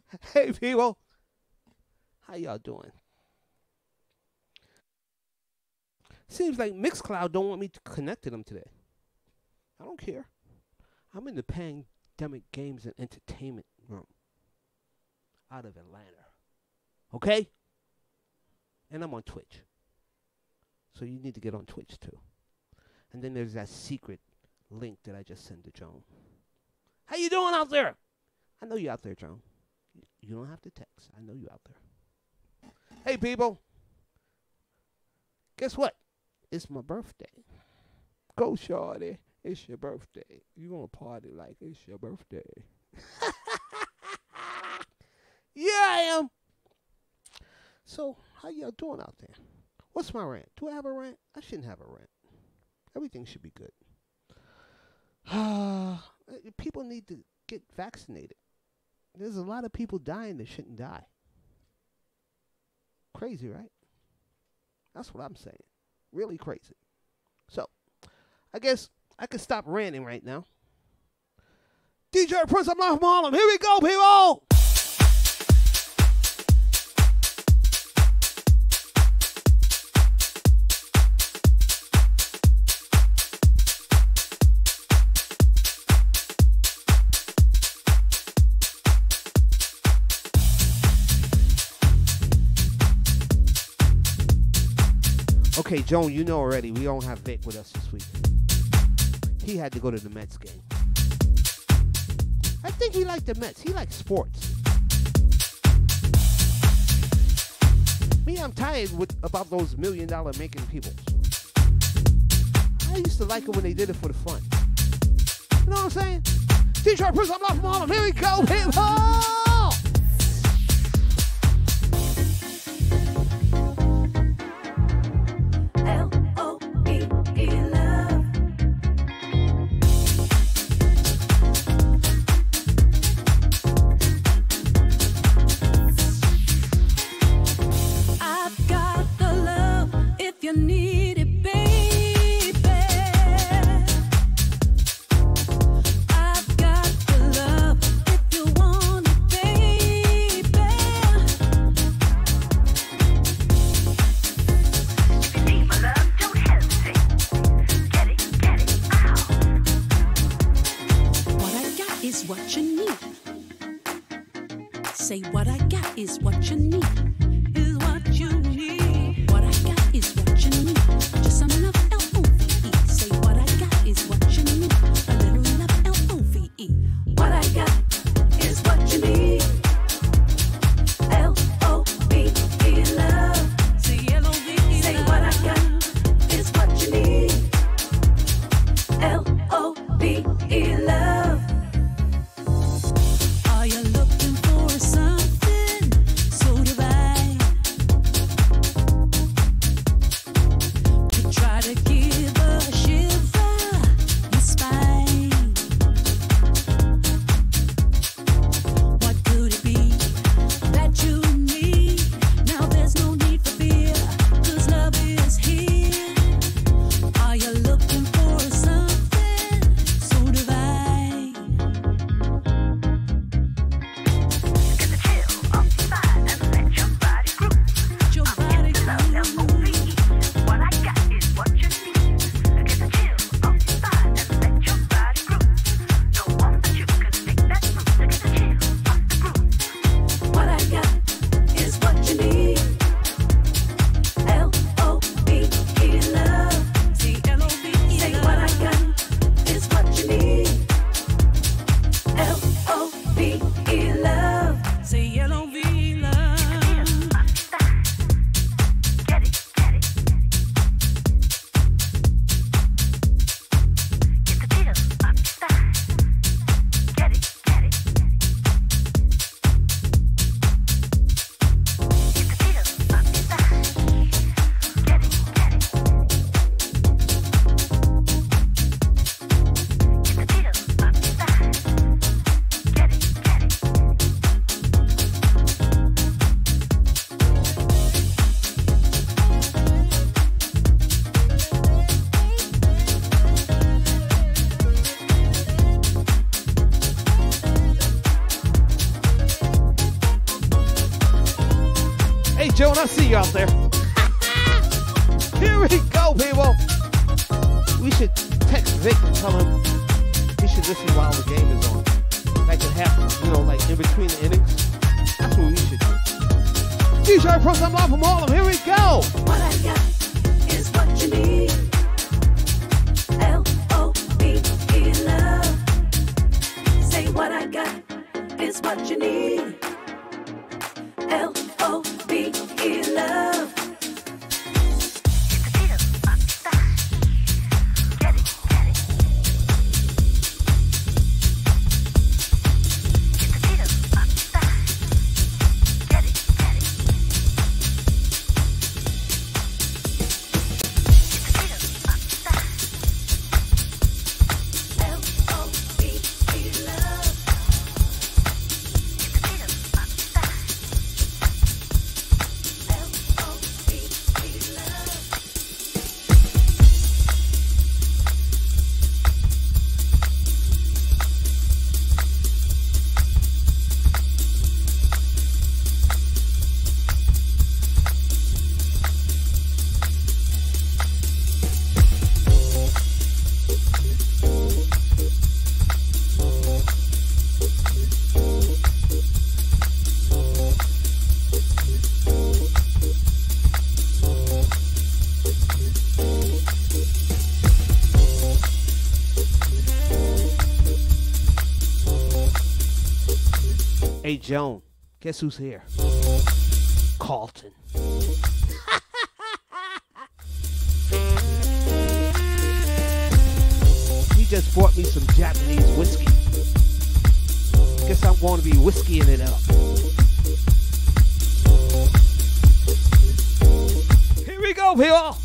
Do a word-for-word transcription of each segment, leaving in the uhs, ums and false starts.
Hey, people. How y'all doing? Seems like Mixcloud don't want me to connect to them today. I don't care. I'm in the Pandemic Games and Entertainment room out of Atlanta. Okay? And I'm on Twitch. So you need to get on Twitch too. And then there's that secret link that I just sent to Joan. How you doing out there? I know you out there, Joan. You don't have to text. I know you out there. Hey, people. Guess what? It's my birthday. Go, shorty. It's your birthday. You gonna party like it's your birthday. Yeah, I am. So, how y'all doing out there? What's my rant? Do I have a rant? I shouldn't have a rant. Everything should be good. People need to get vaccinated. There's a lot of people dying that shouldn't die. Crazy, right? That's what I'm saying. Really crazy. So, I guess I can stop ranting right now. D J Prince, I'm off Harlem. Here we go, people! Okay, Joan, you know already, we don't have Vic with us this week. He had to go to the Mets game. I think he liked the Mets. He likes sports. Me, I'm tired with about those million dollar making people. I used to like it when they did it for the fun. You know what I'm saying? Detroit Prince, I'm off from Harlem. Here we go, people! Are you looking for something so divine? Joan, I see you out there. Here we go, people. We should text Vic and tell him he should listen while the game is on. Like in half, you know, like in between the innings. That's what we should do. D J Pros, I'm live from Harlem. Here we go. What I got is what you need. L O V E, love. Say what I got is what you need. L O V E, love. Hey, Joan, guess who's here? Carlton. He just brought me some Japanese whiskey. Guess I'm going to be whiskeying it up. Here we go, people.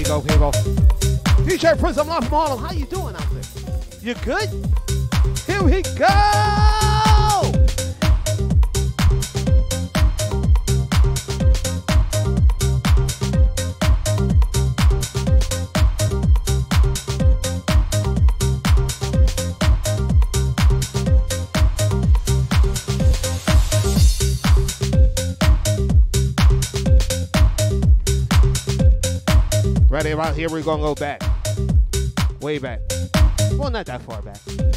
go, people. D-J Prince, I'm live from Harlem. How you doing out there? You good? Here we go! Ready about here, we're gonna go back. Way back. Well, not that far back.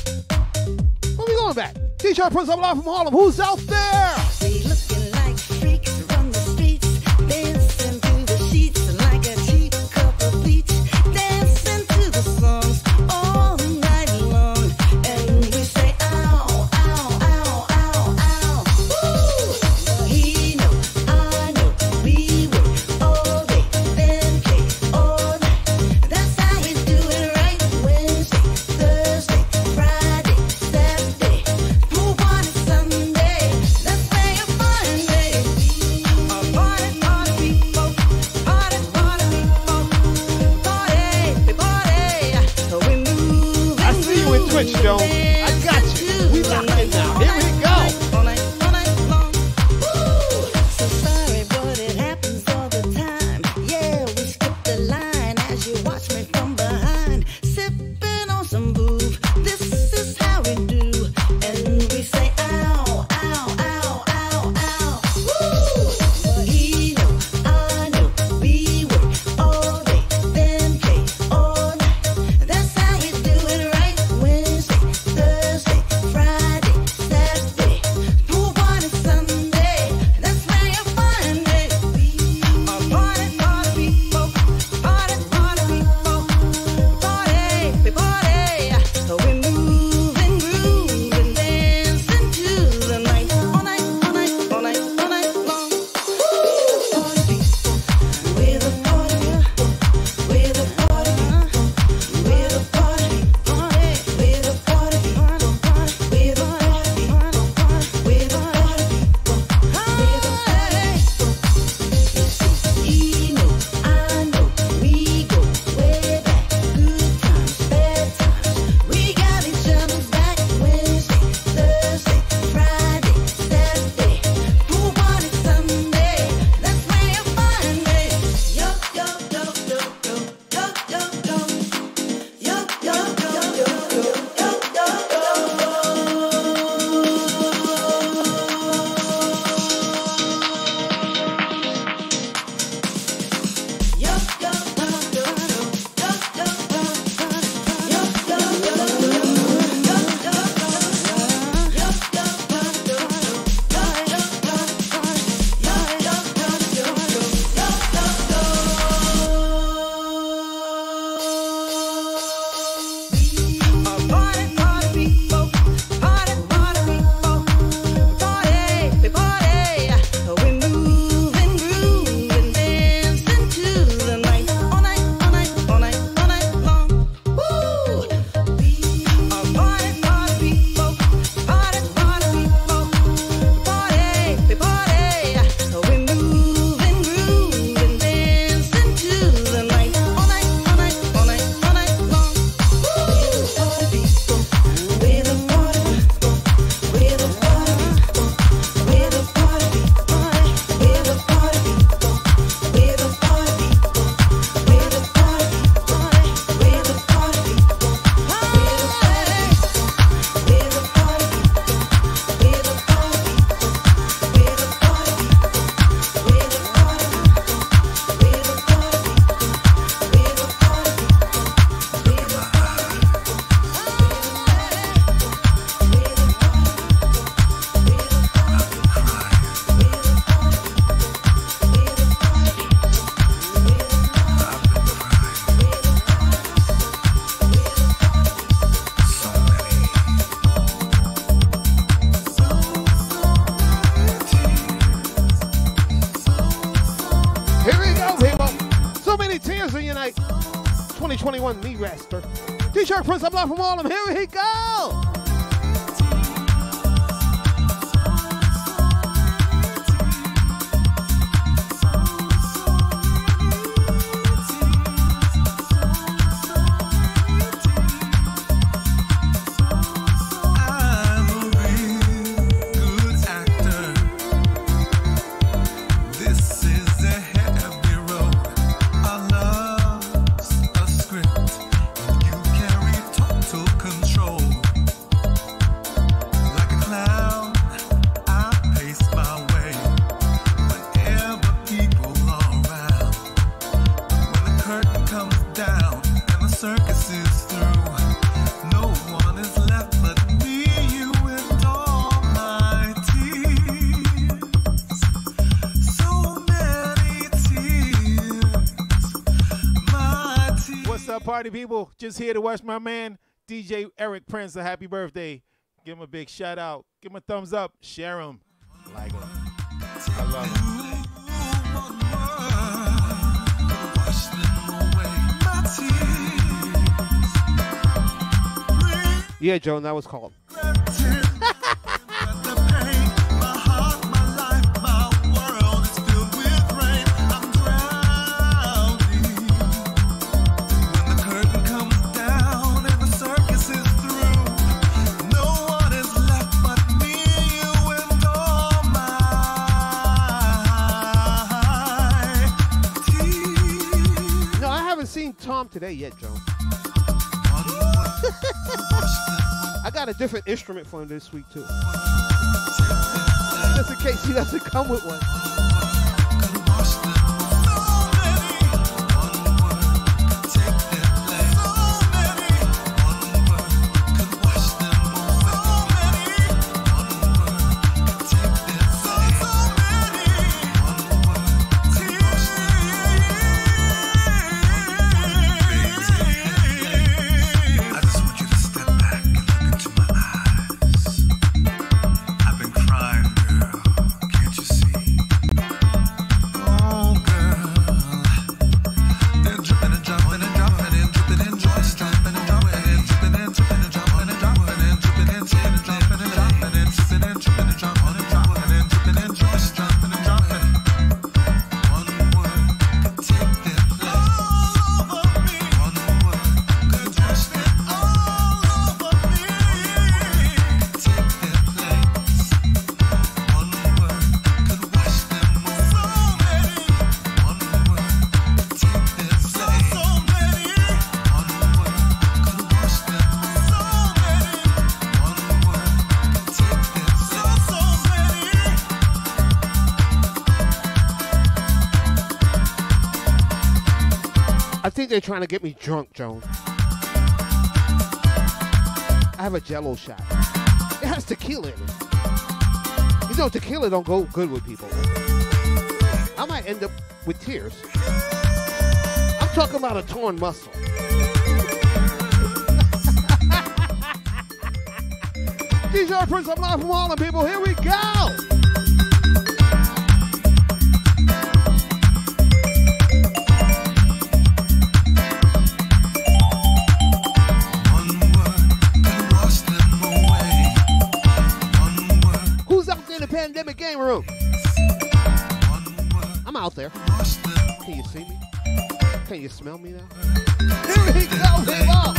Where we going back? D J Prince, I'm live from Harlem. Who's out there? We looking like freaks from the streets, dancing through the sheets like a cheap cup of bleach, dancing to the songs all night long. And we say, ow, ow, ow, ow, ow. Woo! He know, I know, we work all day, then play all night. That's how we do it right. Wednesday, Thursday, Friday, Saturday, pool party Sunday. Let's play a fun day. A party, party, people. Party, party, people. Party, party. We move. I see you in Twitch, Joan. I got you. We locked in now. Here we go. All night, all night long. Woo! So sorry, but it happens all the time. Yeah, we skip the line as you watch me from behind, sipping on some booze. This is how we do, and we say, ow, ow, ow, ow, ow. Woo! He know, I know, we work all day, then play all night. That's how we do it right. Wednesday, Thursday, Friday, Saturday, pool party Sunday. Let's play a fun day. A party, party, people. Party, party, people. Party, we party. We move and groove and dance into the night. All night, all night, all night, all night long. Party people, we're the party people. We're the party people. We're the party people. We're the party people. We're the party people. We're the party people. We're the party people. He know, I know, we go way back. Good times, bad times. We got each other's back. Wednesday, Thursday, Friday, Saturday, pool party Sunday. Let's play a fun day. Yo, yo, yo, yo, yo, yo, yo, yo. Yo, yo, yo, yo, yo, yo, yo, Party, party, people. Party, party, people. Party, we party. We move and groove and dance into the night. All night, all night, all night, all night long. Woo! Party, party, people. Party, party, people. Party, we party. We move and groove and dance into the night. All night, all night, all night, all night long. Woo! Party people, we're the party people. We're the party people. We're the party people. We're the party people. We're the party people. We're the party people. We're the party people. We're the party people. We're the party people. We're the party people. We're the party people. We're the party people. We're the party people. We're the party people. We're the Here we go, people. So many tears in your night. twenty twenty-one, me Rasper. D J Prince, I'm live from Harlem. Here we go. up, party people? Just here to watch my man, D J Eric Prince, a happy birthday. Give him a big shout out. Give him a thumbs up. Share him. Like him. I love him. Yeah, Joan, that was called. Seen Tom today yet, Joan. I got a different instrument for him this week too, just in case he doesn't come with one. I think they're trying to get me drunk, Joan. I have a Jello shot. It has tequila in it. You know, tequila don't go good with people. I might end up with tears. I'm talking about a torn muscle. D J Prince, I'm live from Harlem, people. Here we go. Pandemic game room. I'm out there. Can you see me? Can you smell me now? Here we go, people.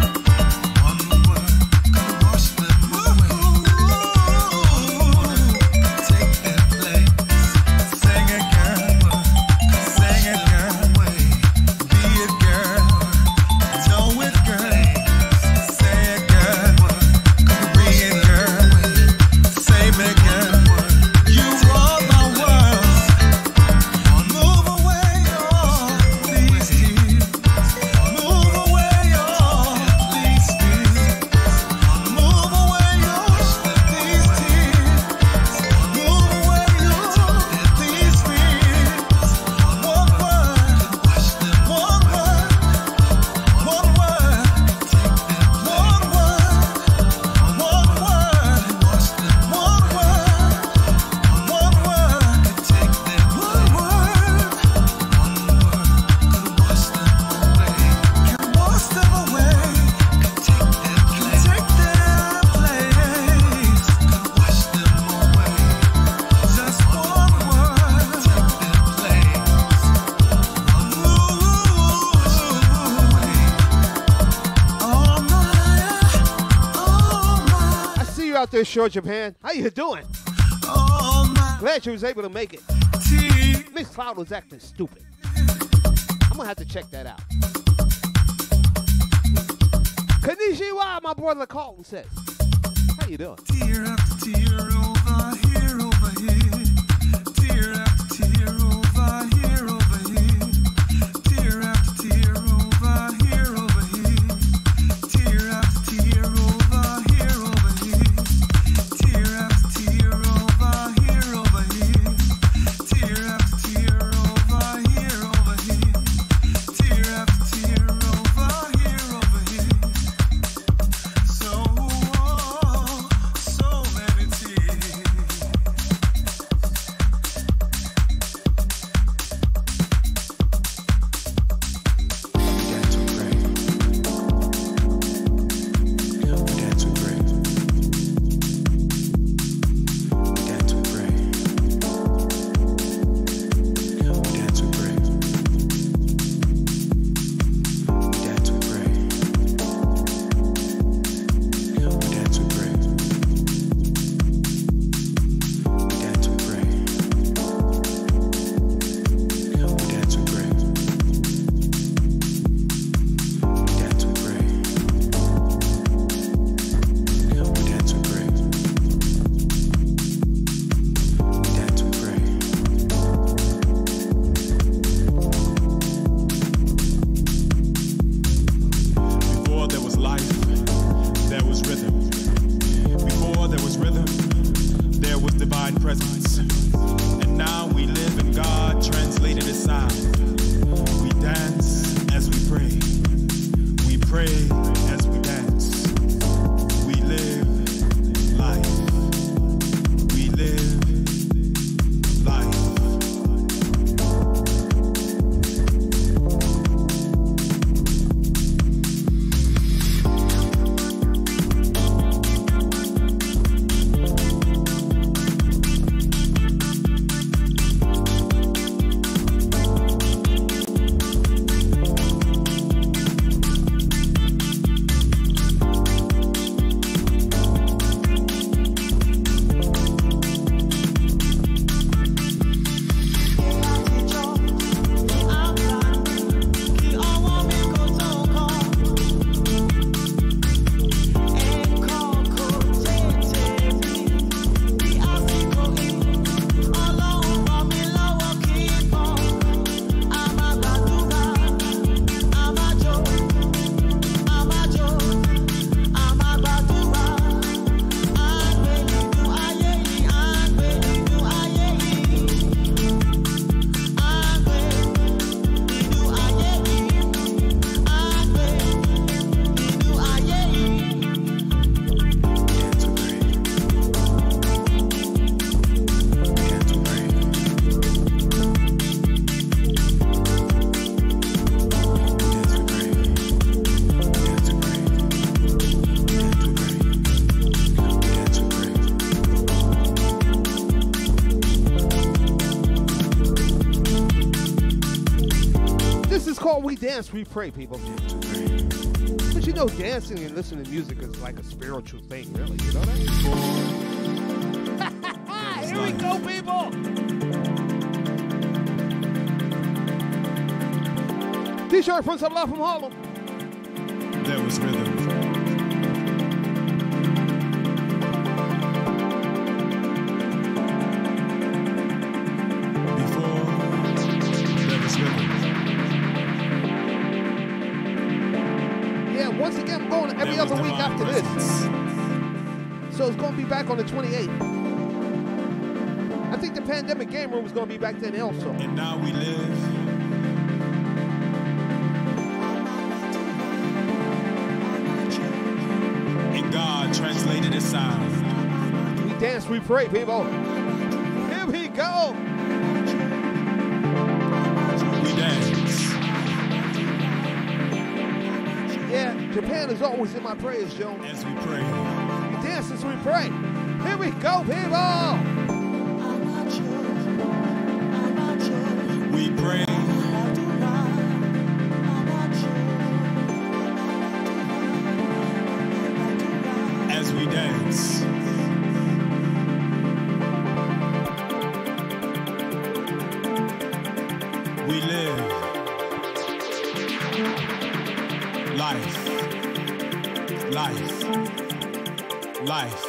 Out there, Short Japan. How you doing? Oh, glad you was able to make it. Mixcloud was acting stupid. I'm gonna have to check that out. Konnichiwa, my brother Carlton says. How you doing? Tear after tear over here, over here. Tear after tear over here, over here. Tear after tear over here, over here. Tear after tear over here, over here. Tear after tear over here, over here. Tear after tear over here, over here. Tear after tear over This is called We Dance, We Pray, people. But you know, dancing and listening to music is like a spiritual thing, really. You know that? Here we go, people. T-shirt Prince of Love from Harlem. There was rhythm. Before there was rhythm. Yeah, once again, I'm going every There was other week divine after presence. this. So it's going to be back on the twenty-eighth. I think the pandemic game room is going to be back then also. And now we live. And God translated his sound. We dance, we pray, people. Here we go. We dance. Yeah, Japan is always in my prayers, Joe. As we pray. We dance as we pray. Here we go, people. We pray. As we dance. We live life, life, life.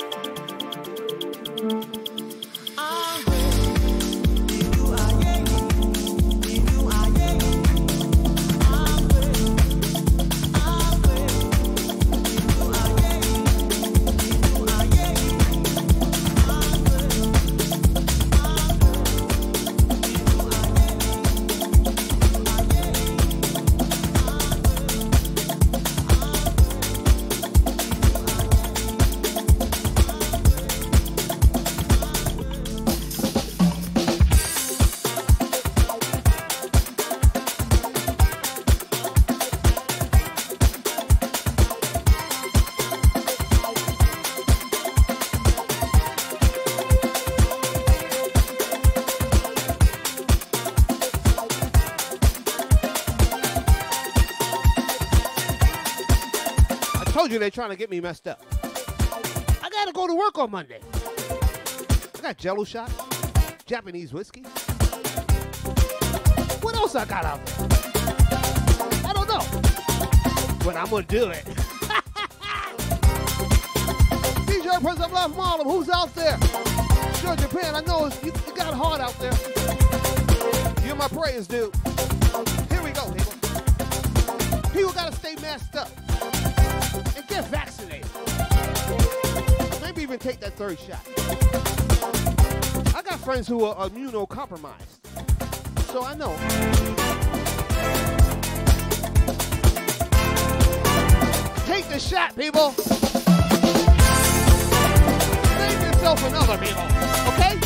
You they're trying to get me messed up. I gotta go to work on Monday. I got Jello shots, Japanese whiskey. What else I got out there? I don't know, but I'm gonna do it. D J Prince of Love from Harlem, who's out there? Sure, Japan, I know you, you got it hard out there. You're my prayers, dude. Here we go, people. People gotta stay masked up. And get vaccinated. Maybe even take that third shot. I got friends who are immunocompromised. So I know. Take the shot, people. Save yourself another, people. Okay?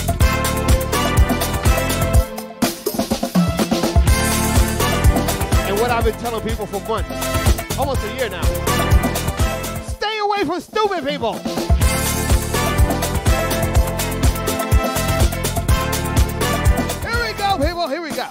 And what I've been telling people for months, almost a year now. Stay away from stupid people. Here we go, people. Here we go.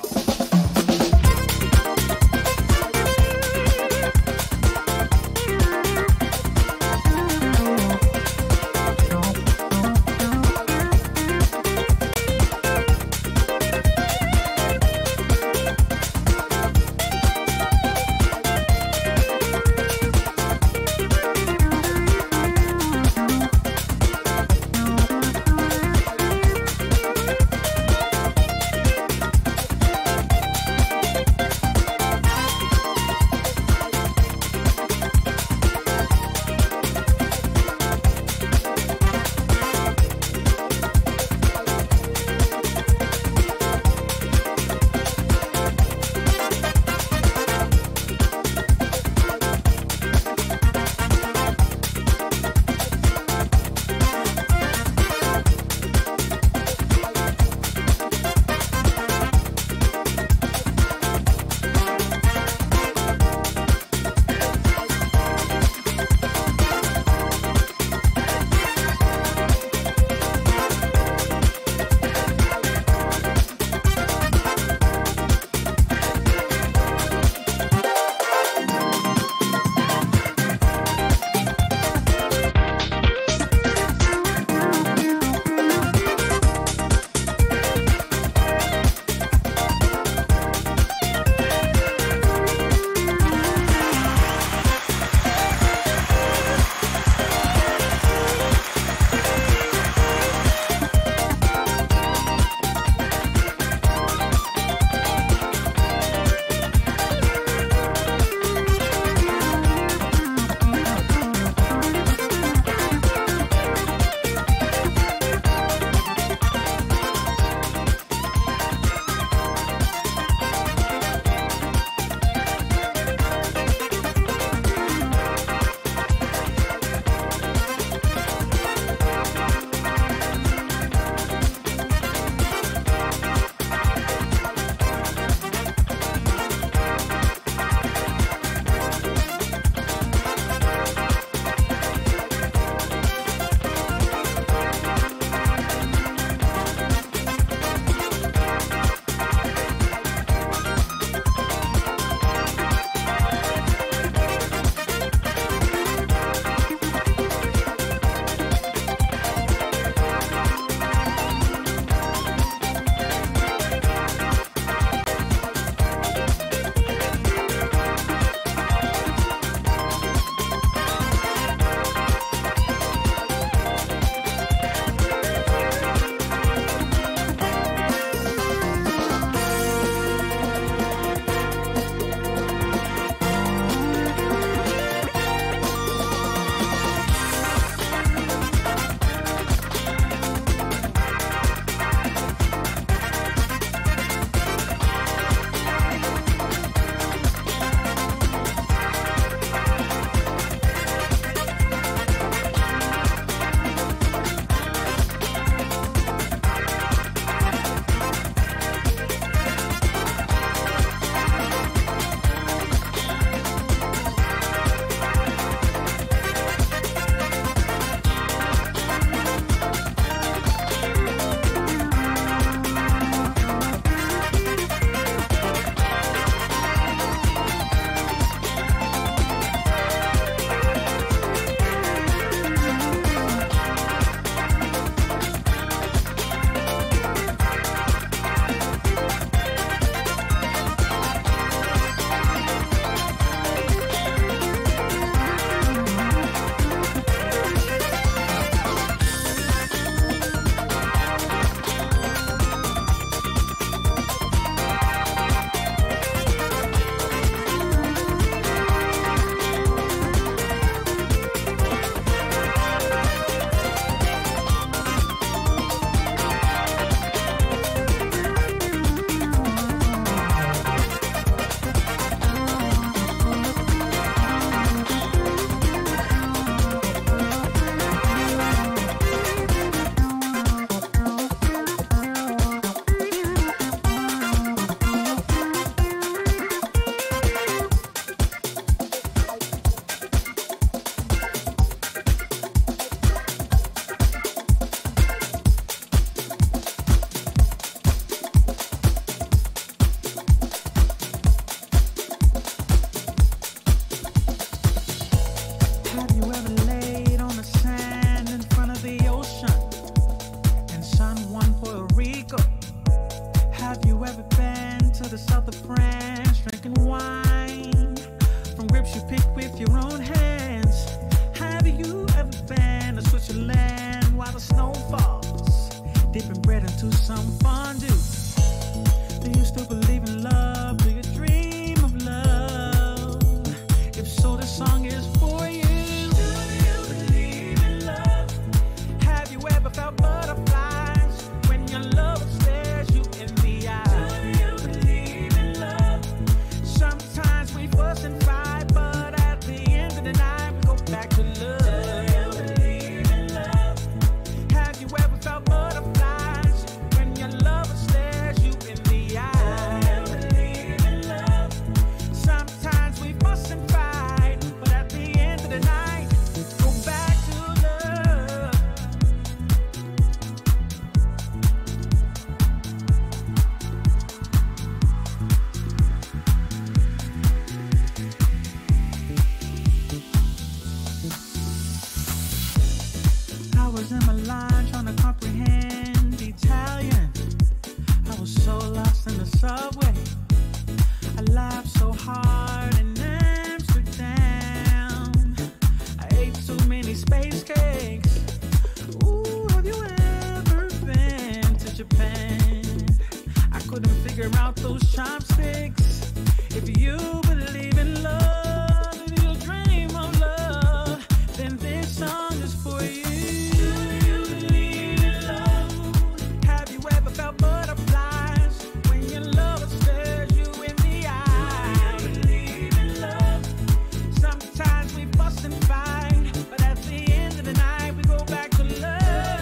laughed so hard in Amsterdam. I ate too many space cakes. Ooh, have you ever been to Japan? I couldn't figure out those chopsticks. If you believe in love, if you dream of love, then this song is for you. Do you believe in love? Have you ever felt butterflies when your lover stares you in the eye? Do you believe in love? Sometimes we fuss and fight, but at the end of the night we go back to love.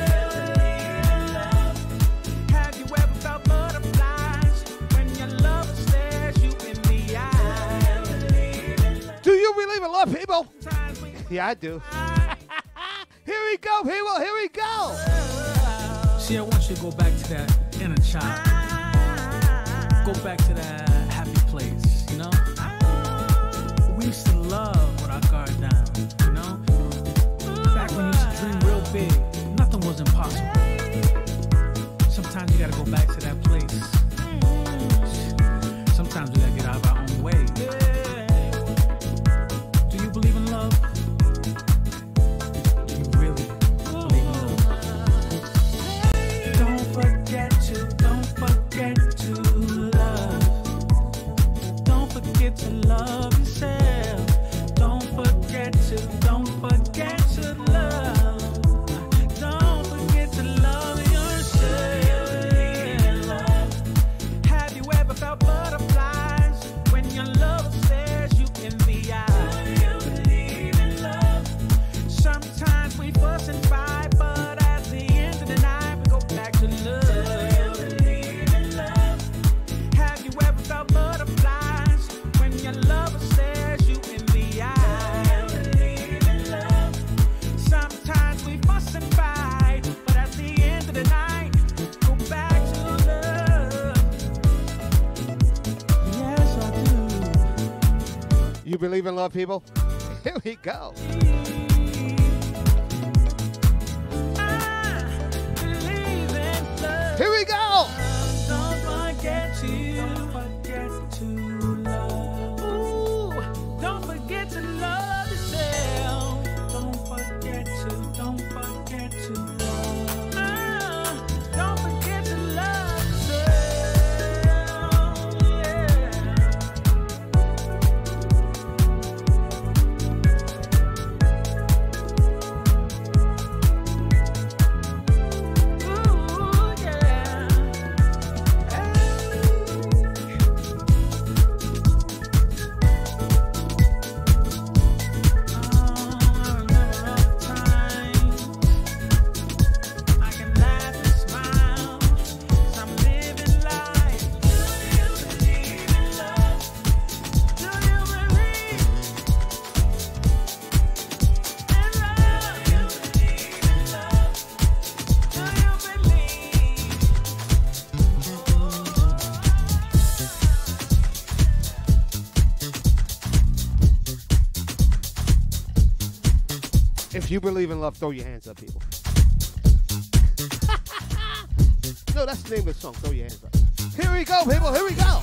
Have you ever felt butterflies when your lover stares you in the eye? Do you believe in love, people? Sometimes we Yeah, I do. Here we go, people. Here we go. See, I want you to go back to that inner child. Go back to that happy place, you know? We used to love with our guard down, you know? Back when we used to dream real big, nothing was impossible. Sometimes you gotta go back to that place. Sometimes we gotta get out of our own way. Do you believe in love? Do you really believe in love? Don't forget to, don't forget to love. Don't forget to love yourself. Don't forget to, don't forget to love. Don't forget to love yourself. Have you ever felt butterflies when your lover stares you in the eye? Do you believe in love? Sometimes we fuss and fight, but at the end of the night we go back to love. Do you believe in love? Have you ever felt butterflies when your lover stares you in the eye? Do you believe in love? Sometimes we fuss and fight, but at the end of the night go back to love. Yes, I do. You believe in love, people? Here we go. I believe in love. Here we go. Don't forget to, don't forget to love. Ooh, don't forget to love yourself. Don't forget to, don't forget to love. Ah, don't forget to love yourself. Yeah. Ooh, yeah. If you believe in love, throw your hands up, people. No, that's the name of the song. Throw your hands up. Here we go, people. Here we go.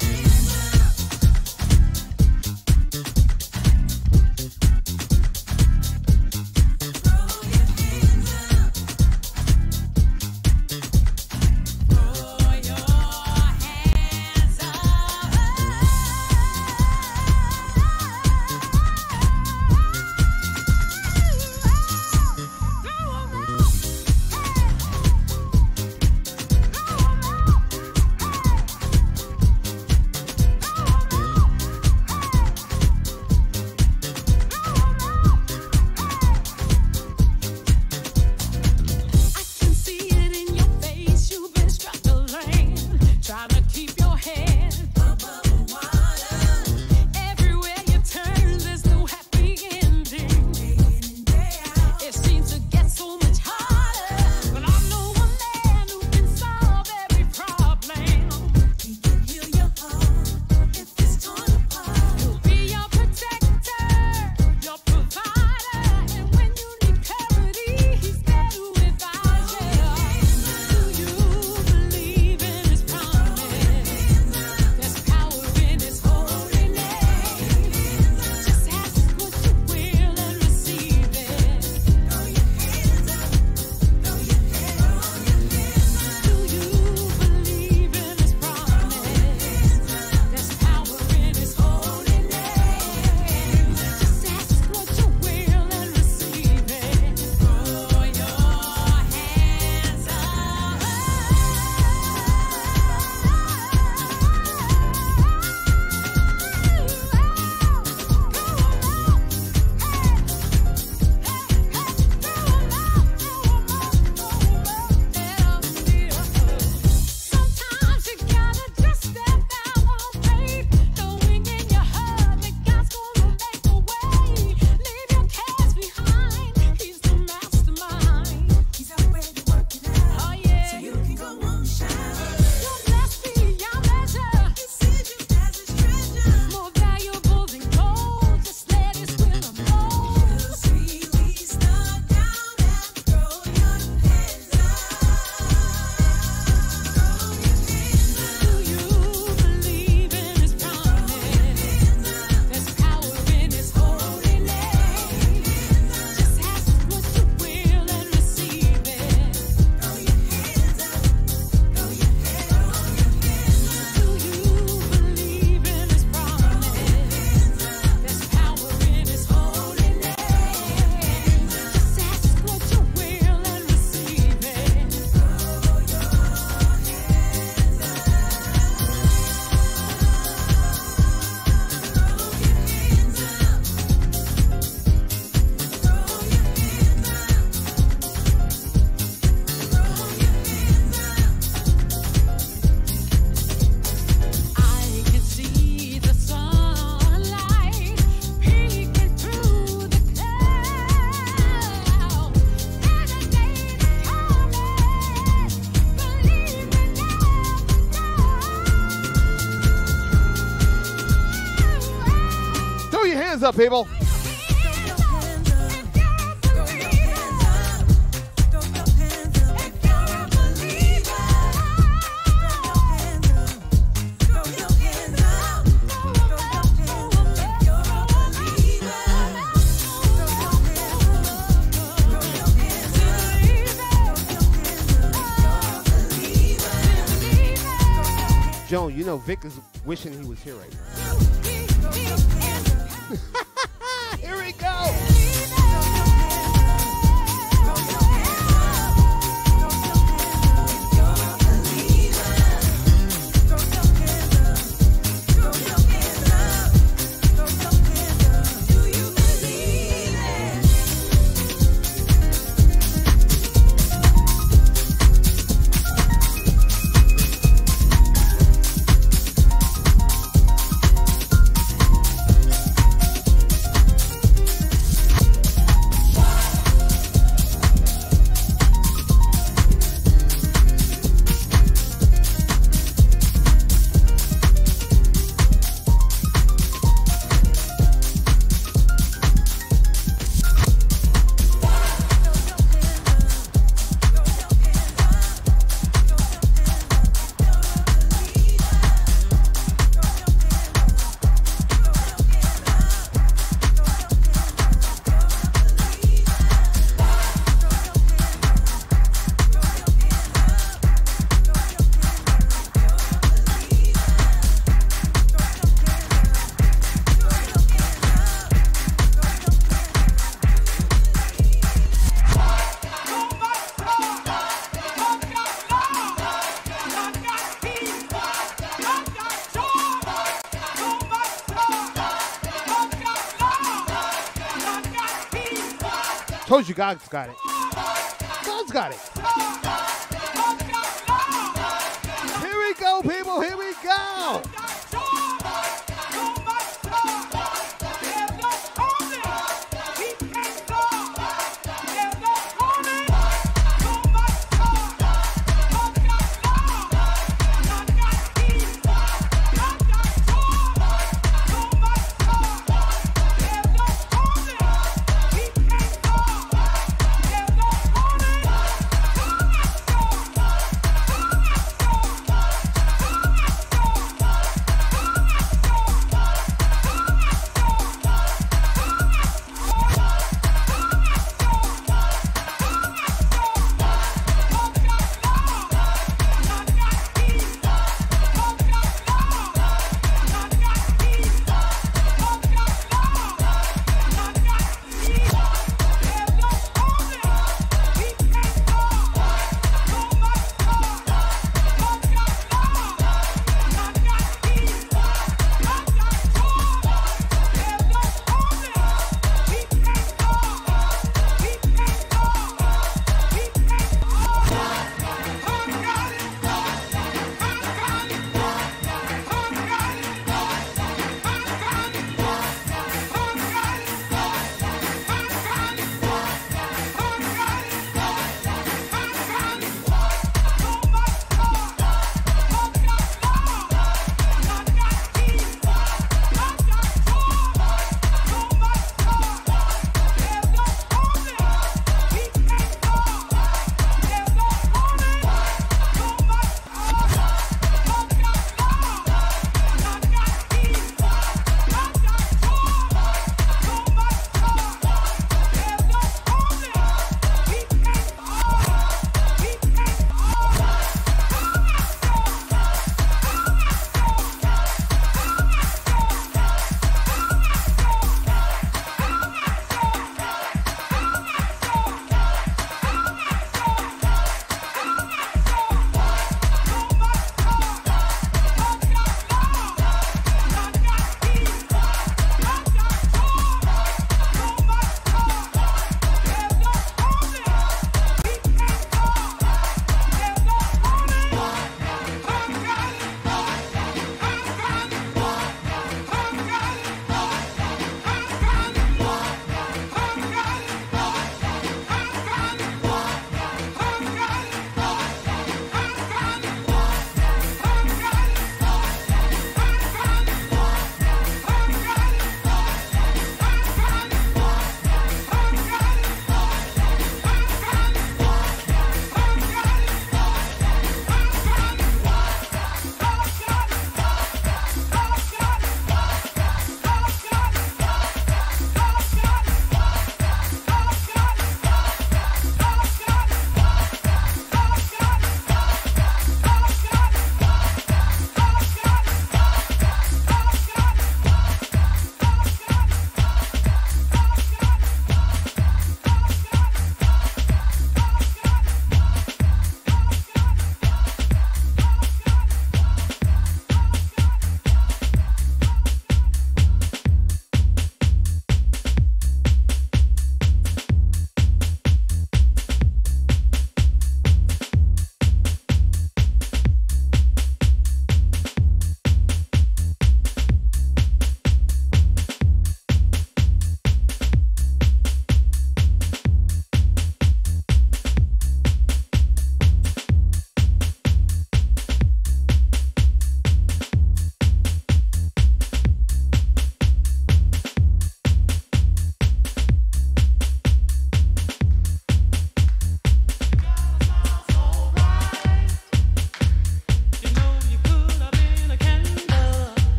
hands up, people. Joan, you know Vic is wishing he was here right now. Here we go. Told you God's got it. God's got it. Here we go, people. Here we go.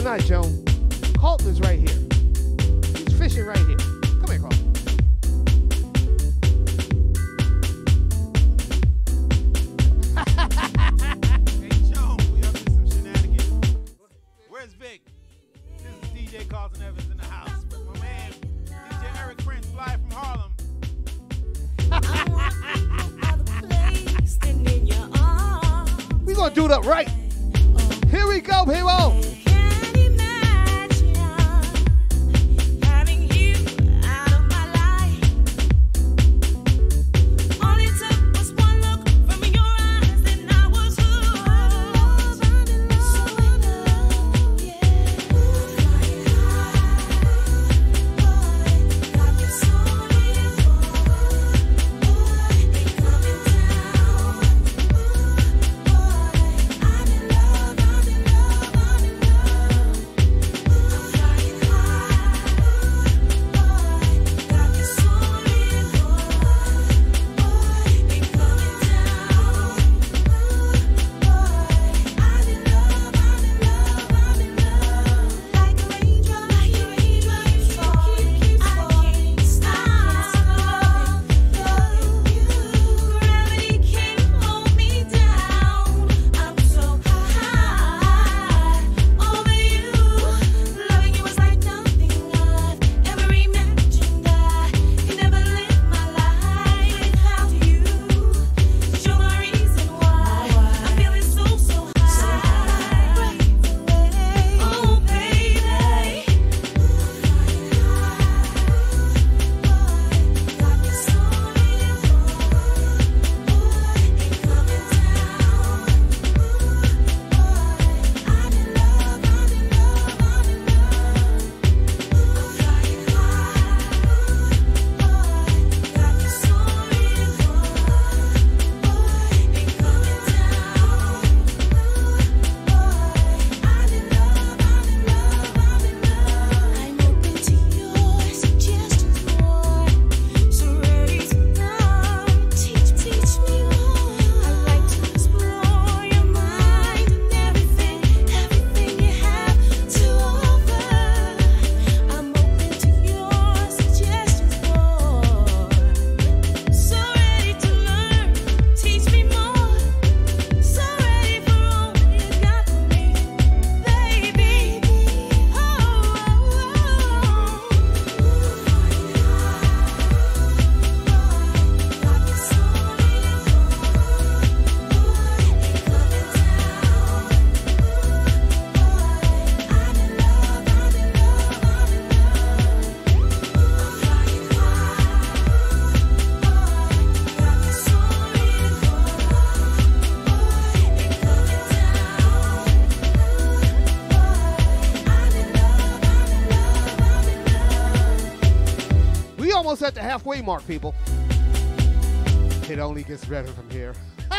not, Joan. Carlton's right here. He's fishing right here. Come here, Carlton. Hey, Joan, we up to some shenanigans. Where's Vic? This is D J Carlton Evans in the house. My man, D J Eric Prince, fly from Harlem. We gonna do that right. Here we go, people. Almost at the halfway mark, people. It only gets better from here.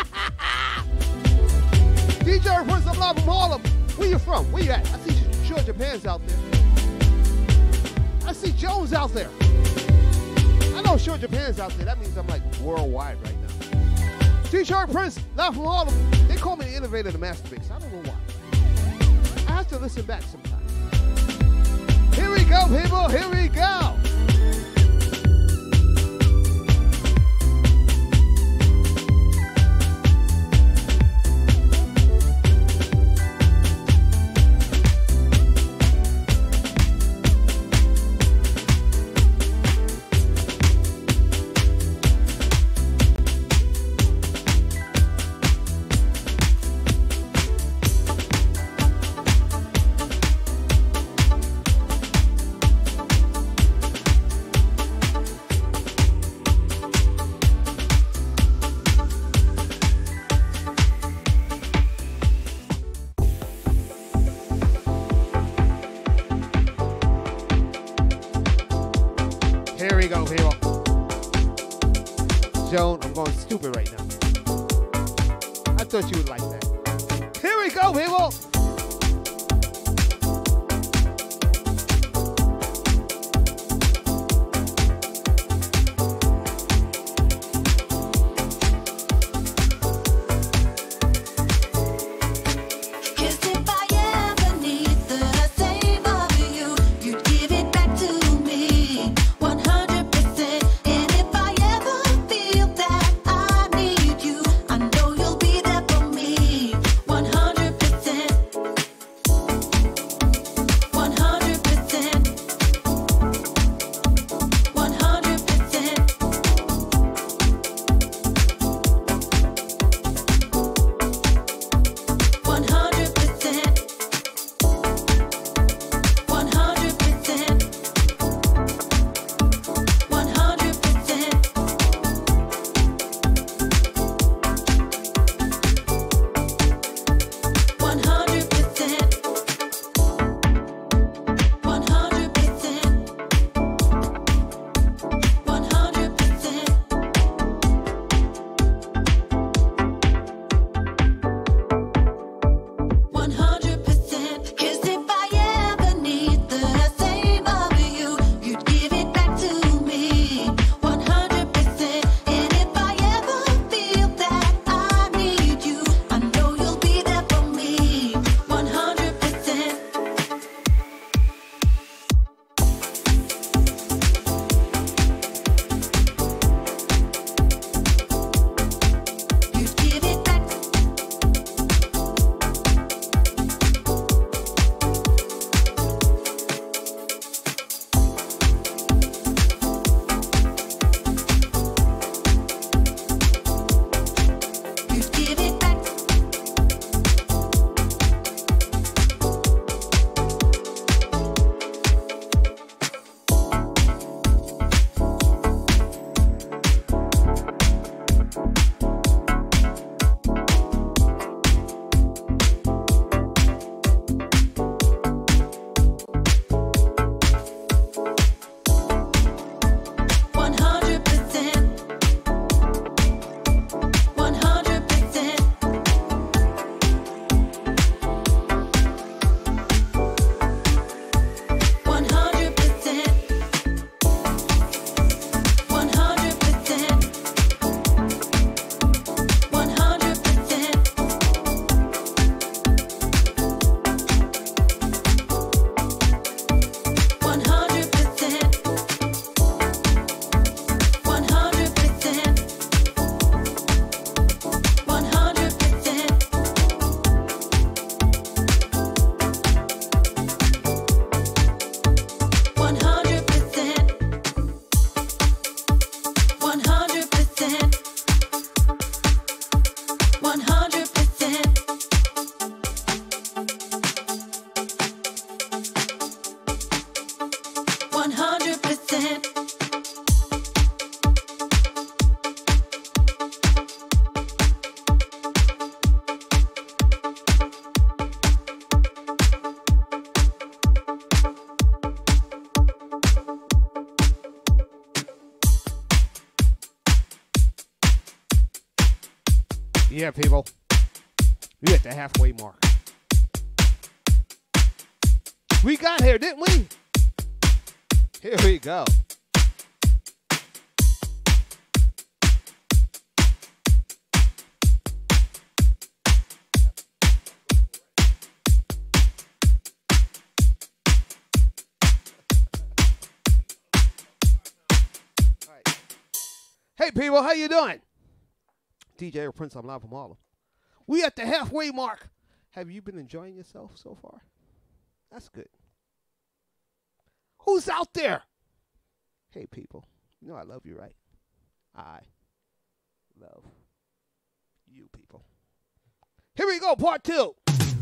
D J Prince, I'm live from Harlem. Where you from? Where you at? I see Sure Japan's out there. I see Jones out there. I know Sure Japan's out there. That means I'm like worldwide right now. D J Prince, live from Harlem. They call me the innovator of the master mix. I don't know why. I have to listen back sometimes. Here we go, people. Here we go. Joan, I'm going stupid right now. I thought you would like that. Here we go, people. Cause if I ever need the Yeah, people. We at the halfway mark. We got here, didn't we? Here we go. Hey people, how you doing? D J Eric Prince, I'm live from Harlem. We at the halfway mark. Have you been enjoying yourself so far? That's good. Who's out there? Hey people, you know I love you, right? I love you people. Here we go, part two.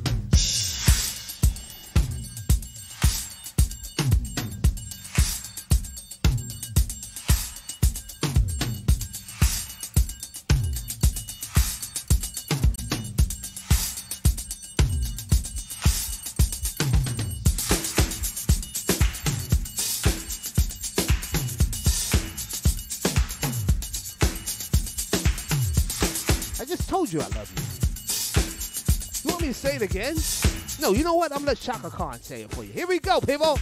Told you I love you. You want me to say it again? No, you know what? I'm gonna let Shaka Khan say it for you. Here we go, people.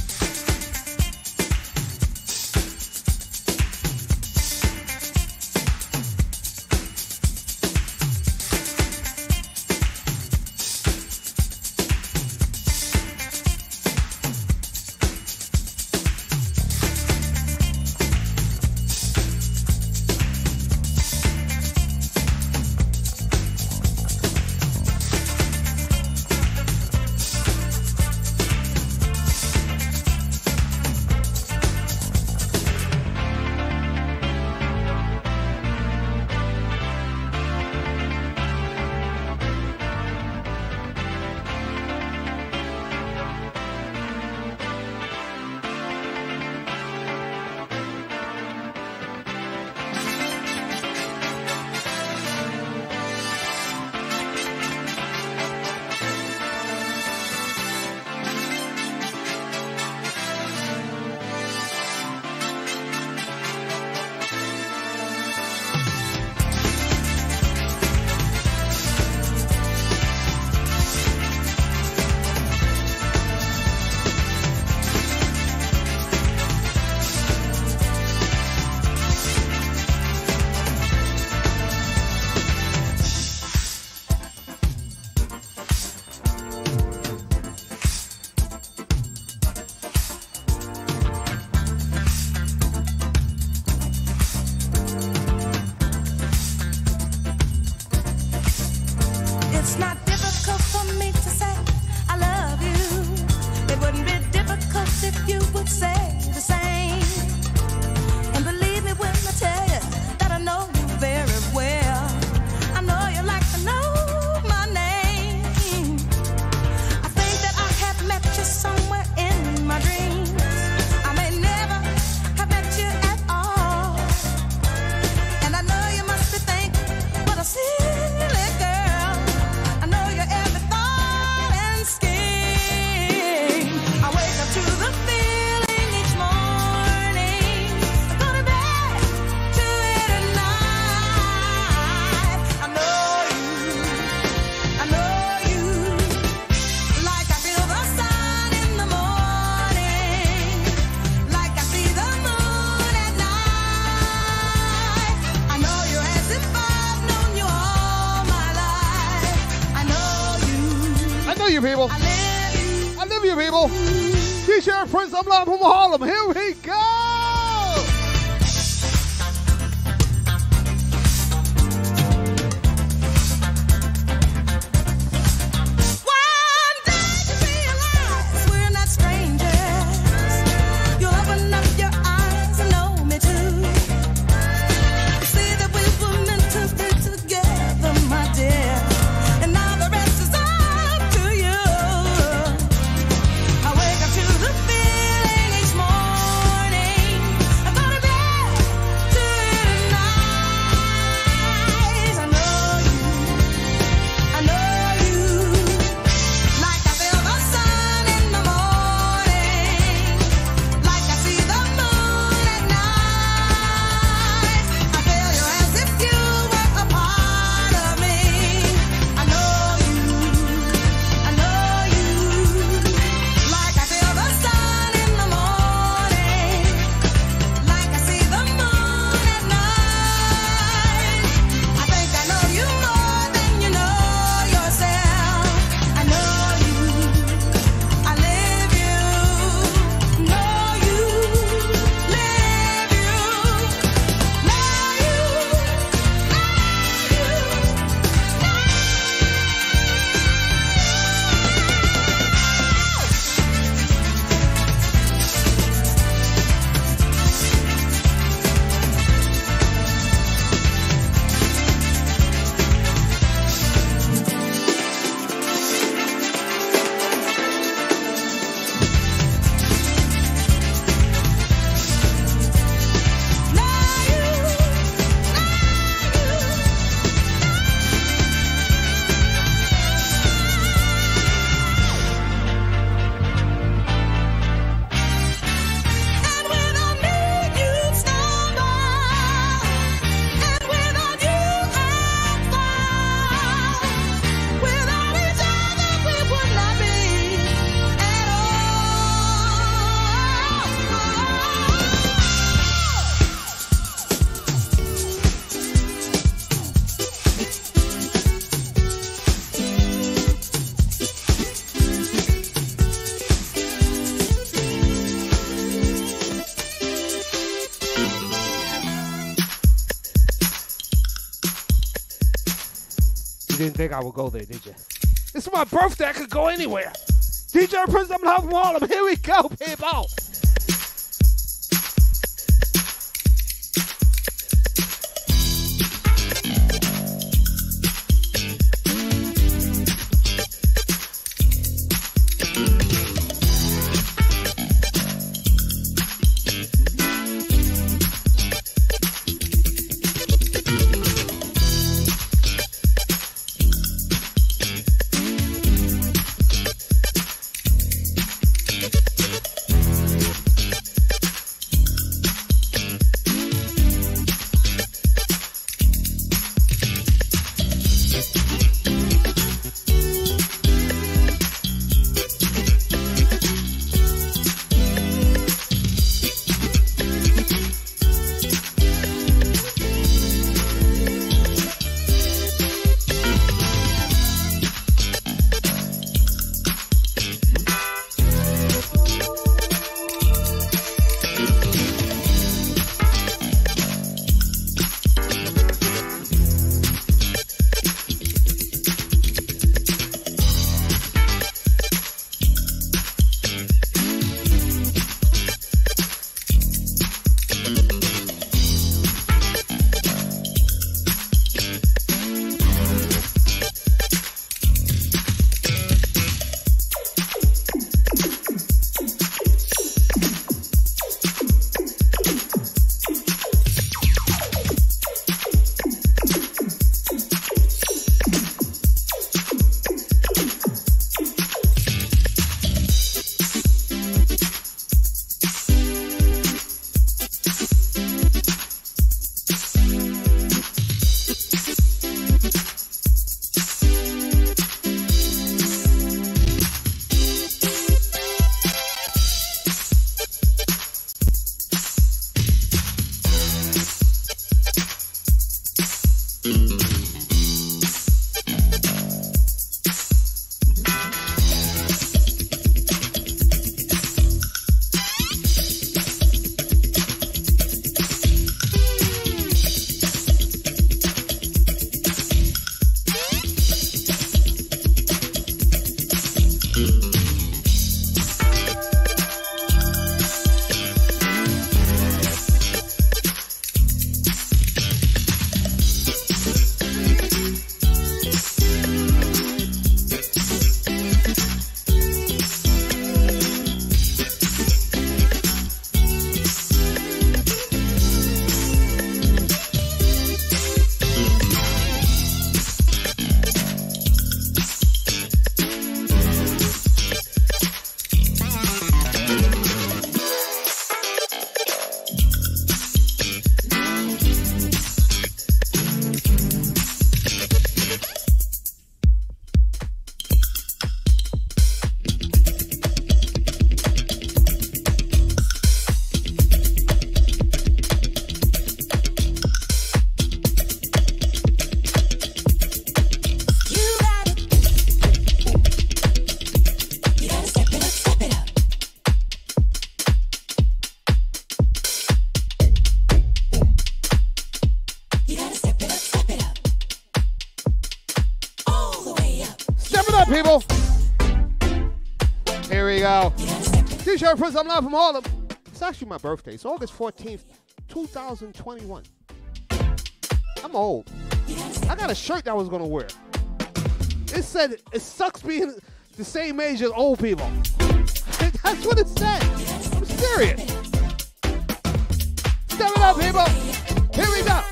People. I love you, people. D J Eric Prince, I'm live from Harlem. Here we go. Morning think I would go there, did you? It's my birthday. I could go anywhere. D J Prince, I'm Love 'em all. Here we go, people. People, here we go. D J Prince, I'm Love 'em all. It's actually my birthday. It's August fourteenth, two thousand twenty-one. I'm old. I got a shirt that I was gonna wear. It said, it sucks being the same age as old people. That's what it said. I'm serious. Step it up, people. Here we go.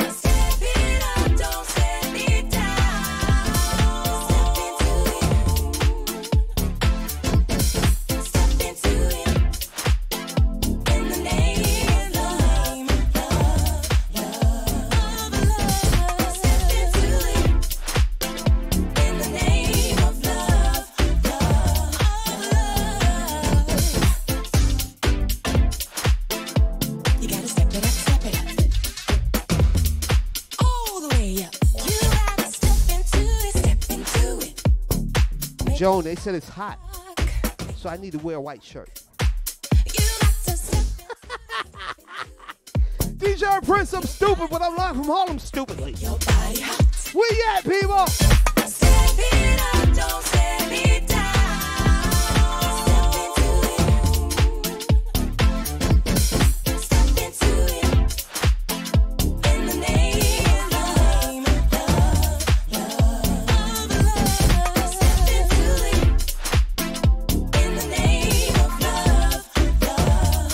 Step into it. Joan, they said it's hot, so I need to wear a white shirt. D J Prince, I'm stupid, but I'm live from Harlem stupidly. Where you at, people? Step it up, don't step it down. Step into it. In the name of love, love, love. Step into it. In the name of love, love,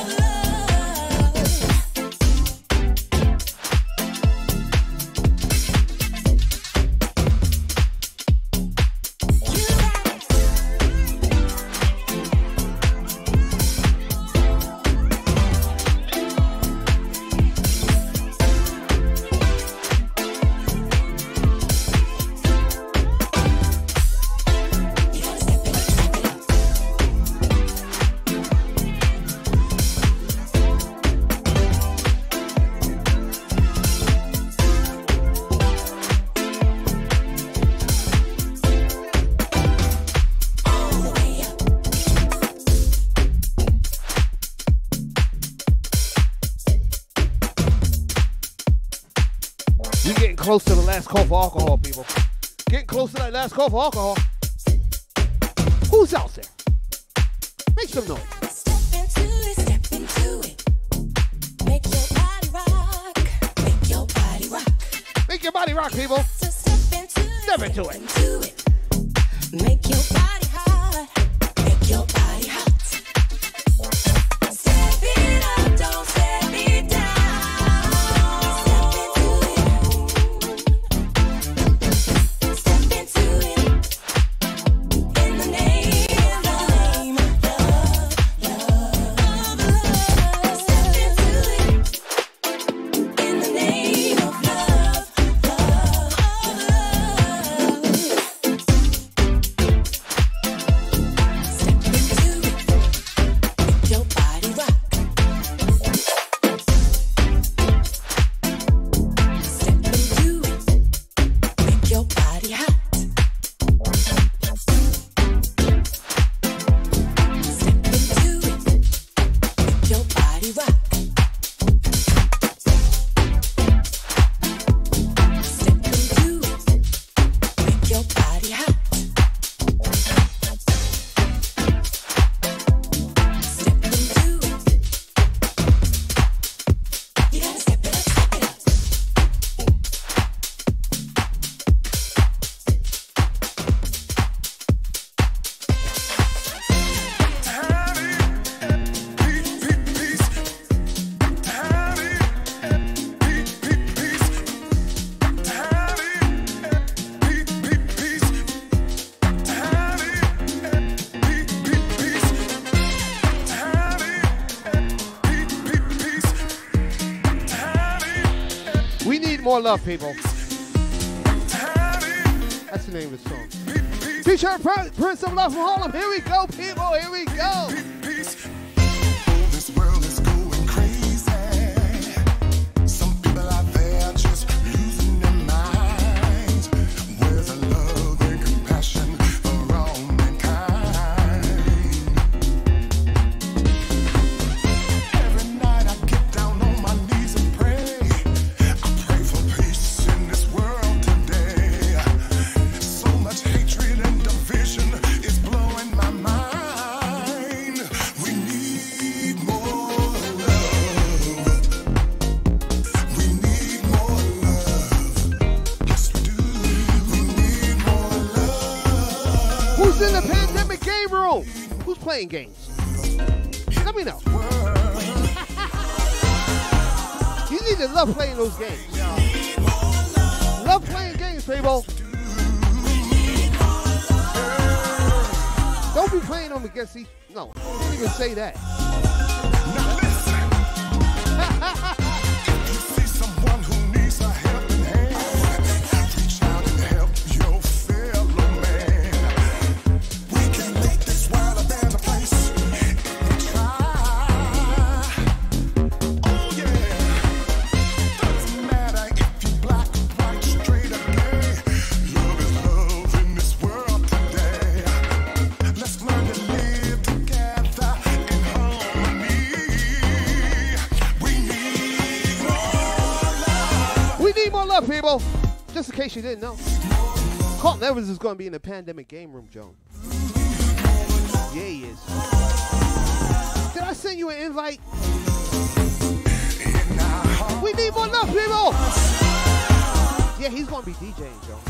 Close to the last call for alcohol, people. Getting close to that last call for alcohol. Who's out there? Make some noise. step into it, step into it. Make your body rock, make your body rock. Make your body rock, people. So step into it, Step into it. into it. Make your body hot, make your body hot. Step it up, don't step it down. Step into it. Step into it. In the name of love, love, love. Step into it. In the name of love, love, love. Step into it. Make your body rock. Step into it. Make your body hot. Step into it. Make your body rock. Step into it. Make your body hot. Step into it. You gotta step it up, step it up. We need more love, people. That's the name of the song. D J Prince of Love from Harlem. Here we go, people. Here we go. This world is going crazy. Some people out there just losing their minds. Where's the love and compassion for all mankind? Every night I get down on my knees and pray. I pray for peace in this world today. So much hatred and division is blowing my mind. We need more love. We need more love. Yes, we do. We need more love. Who's in the pandemic game room? Who's playing games? Let me know. You need to love playing those games. Love playing games, people. Don't be playing them against each. No, don't even say that. Now listen. If you see someone who needs a helping hand, reach out and help your fellow man. We can make this world a better place if we try. Oh yeah. Doesn't matter if you black, white, straight or gay. Love is love in this world today. love, people. Just in case you didn't know. Carlton Evans is going to be in the pandemic game room, Joan. Yeah, he is. Did I send you an invite? We need more love, people. Yeah, he's going to be DJing, Joan.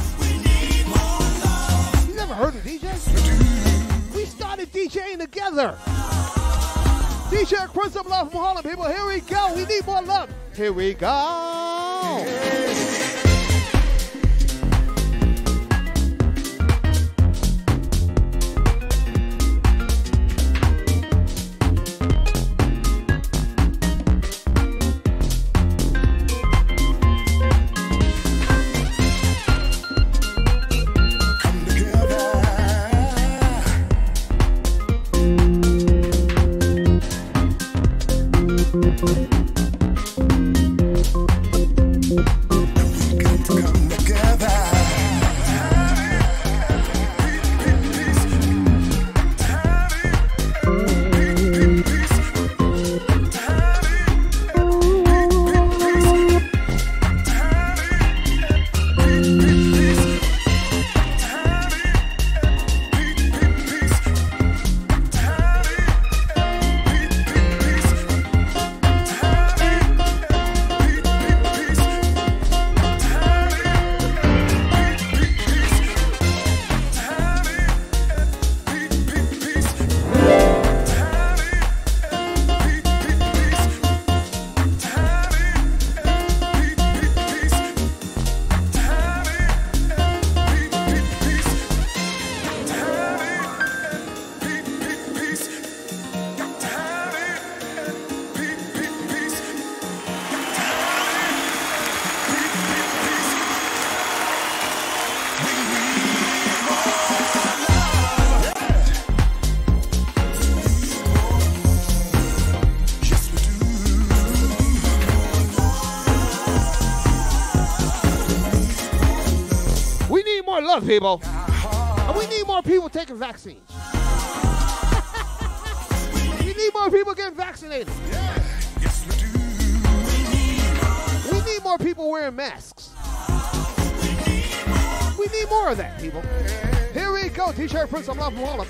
You never heard of D J? We started DJing together. D J Prince of Love from Harlem, people. Here we go. We need more love. Here we go. People, and we need more people taking vaccines. We need more people getting vaccinated. Yes, we do. We need more people wearing masks. We need more of that, people. Here we go, T-shirt Prince of Love from Harlem.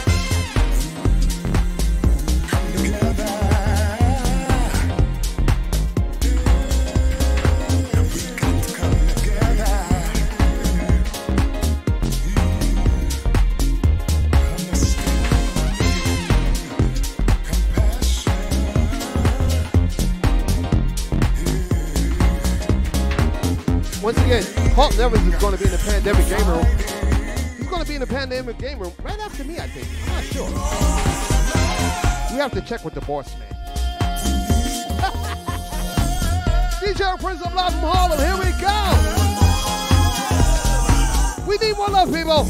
Once again, Carlton Evans is going to be in the pandemic game room. He's going to be in the pandemic game room right after me, I think. I'm not sure. We have to check with the boss man. D J Prince of Love from Harlem, here we go. We need more love, people.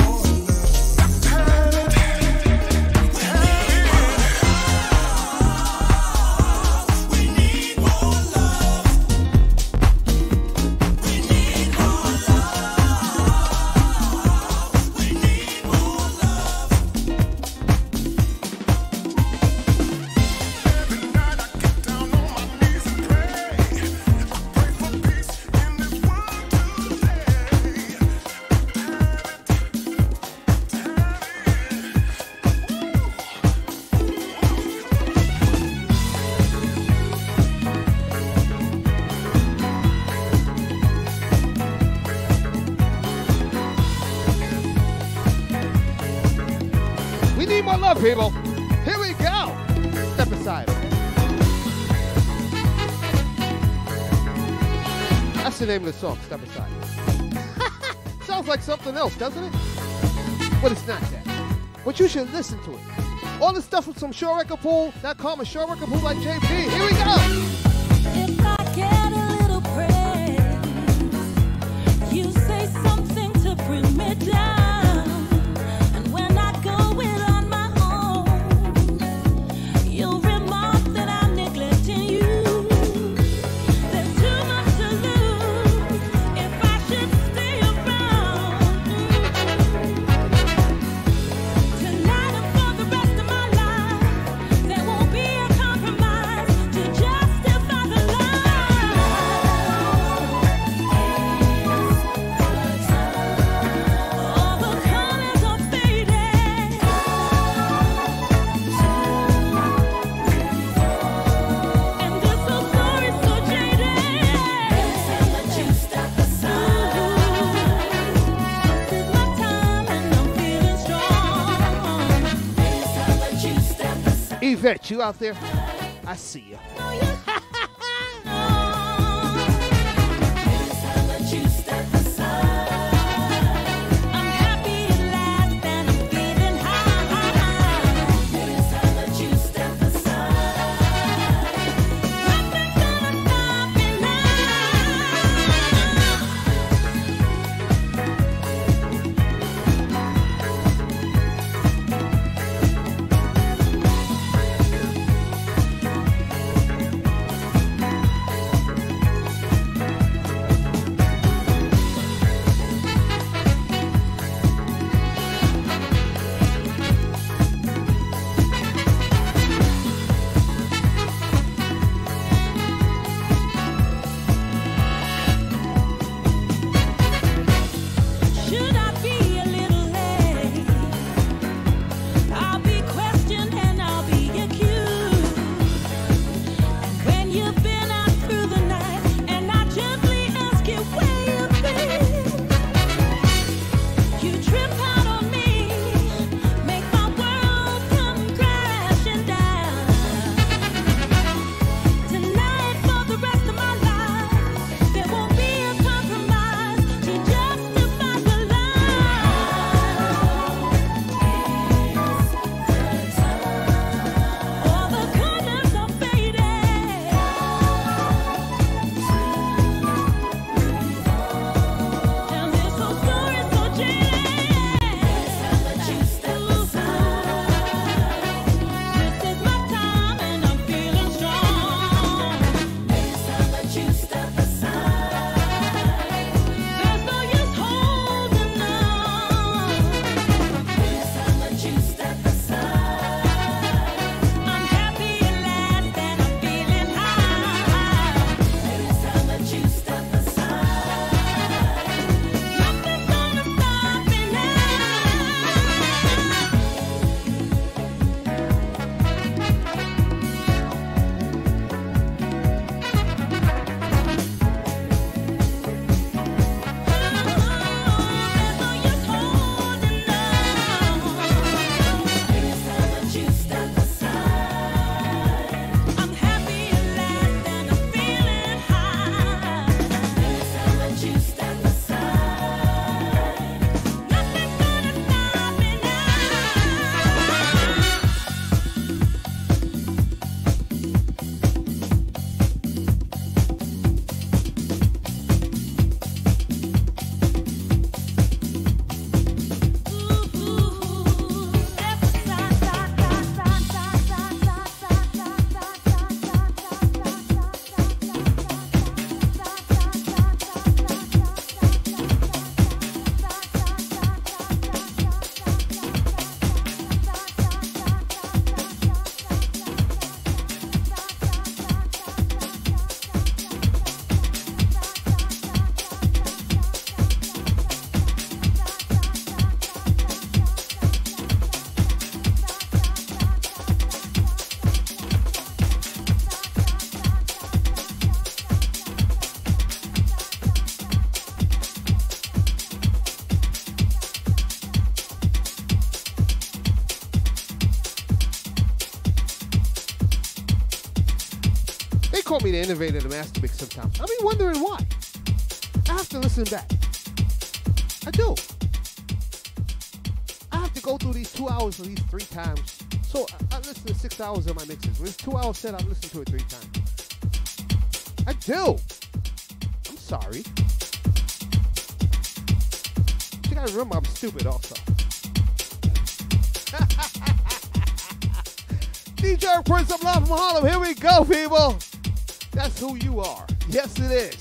People, here we go. Step aside. That's the name of the song, Step Aside. Sounds like something else, doesn't it? But it's not that. But you should listen to it. All this stuff with some Shore Record Pool, that calm a Shore Record Pool like J P. Here we go. If I get a little praise, you say something to bring me down. Yvette, you out there? I see you. call me the innovator, the master mix sometimes. I be wondering why. I have to listen back. I do. I have to go through these two hours at least three times. So I, I listen to six hours of my mixes. When it's two hours set, I listen to it three times. I do. I'm sorry. You gotta remember I'm stupid also. D J Prince of Love from Harlem. Here we go, people. That's who you are. Yes, it is.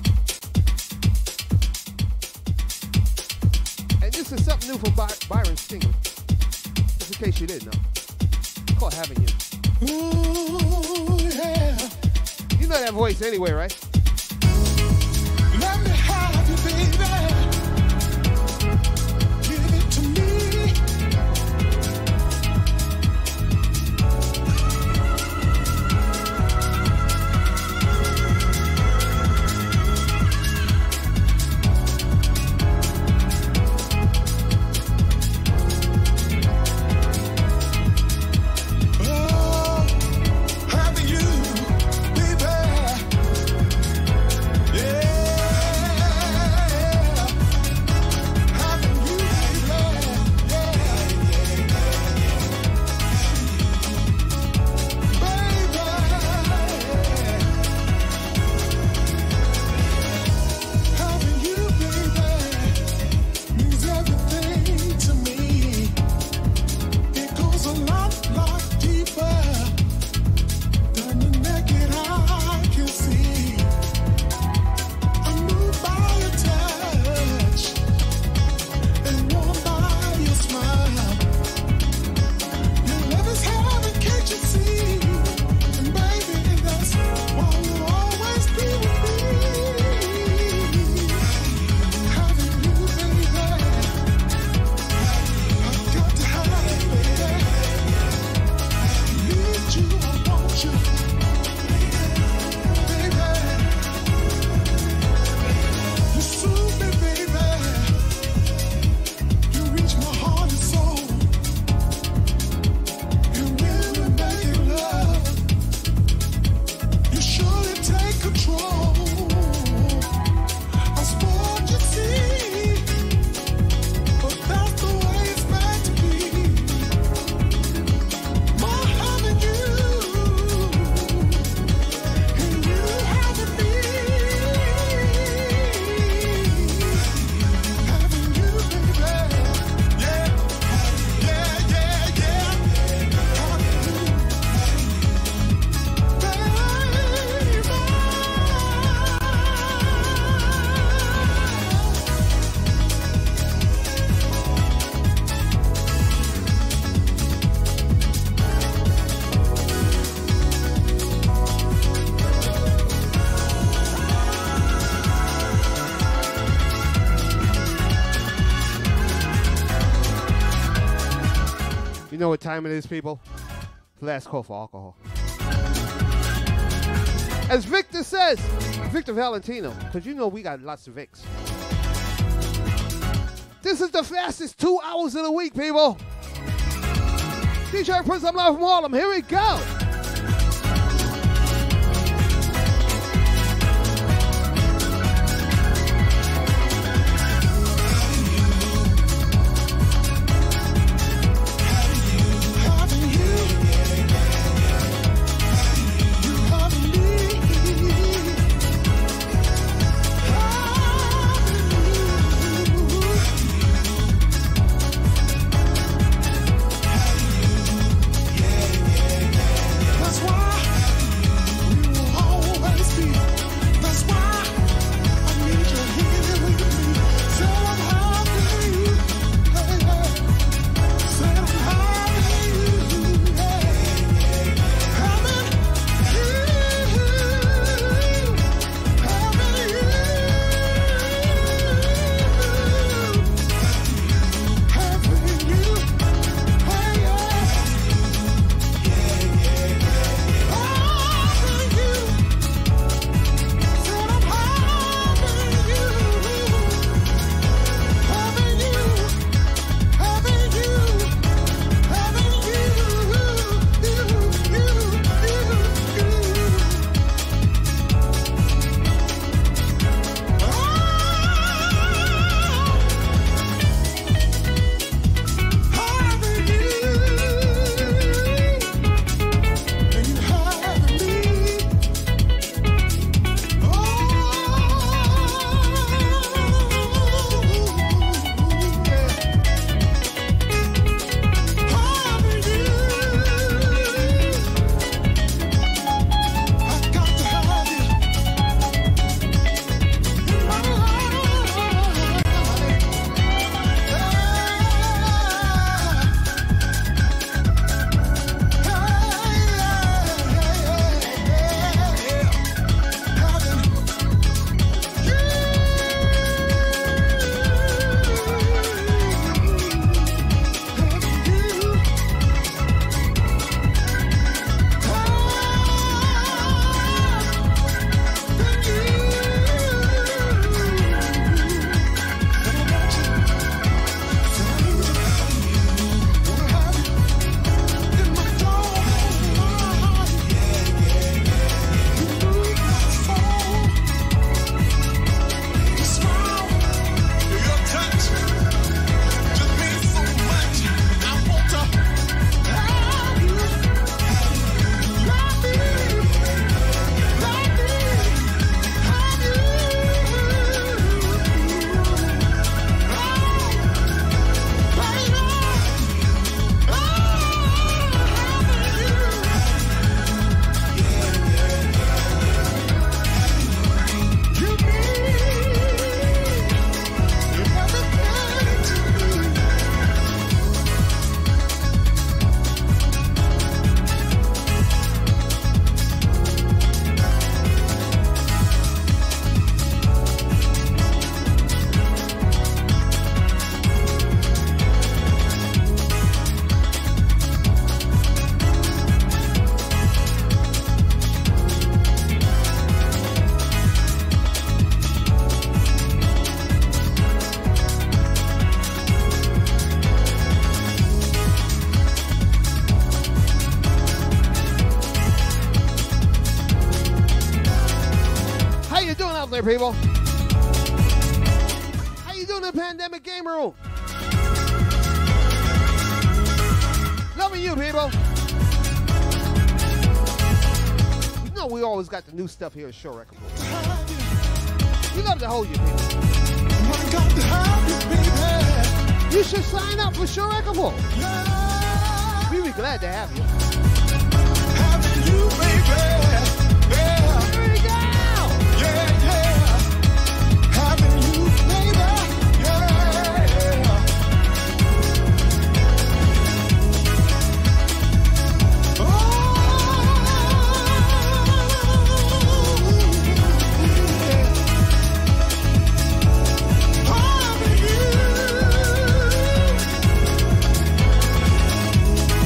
And this is something new from By- Byron Singer. Just in case you didn't know. It's called Having You. Ooh, yeah. You know that voice anyway, right? Let me have you, baby. Give it to me. Oh. You know what time it is, people? Last call for alcohol. As Victor says, Victor Valentino, because you know we got lots of Vicks. This is the fastest two hours of the week, people. D J Prince, I'm live from Harlem. Here we go. there, people? How you doing in the Pandemic Game Room? Loving you, people. You know we always got the new stuff here at Show Record. We love to hold you, people. You should sign up for Show Record. We'd be glad to have you. Having you, baby. Yeah. Here we go. Yeah, yeah. Having you, baby. Yeah, yeah. Oh, yeah. Having you.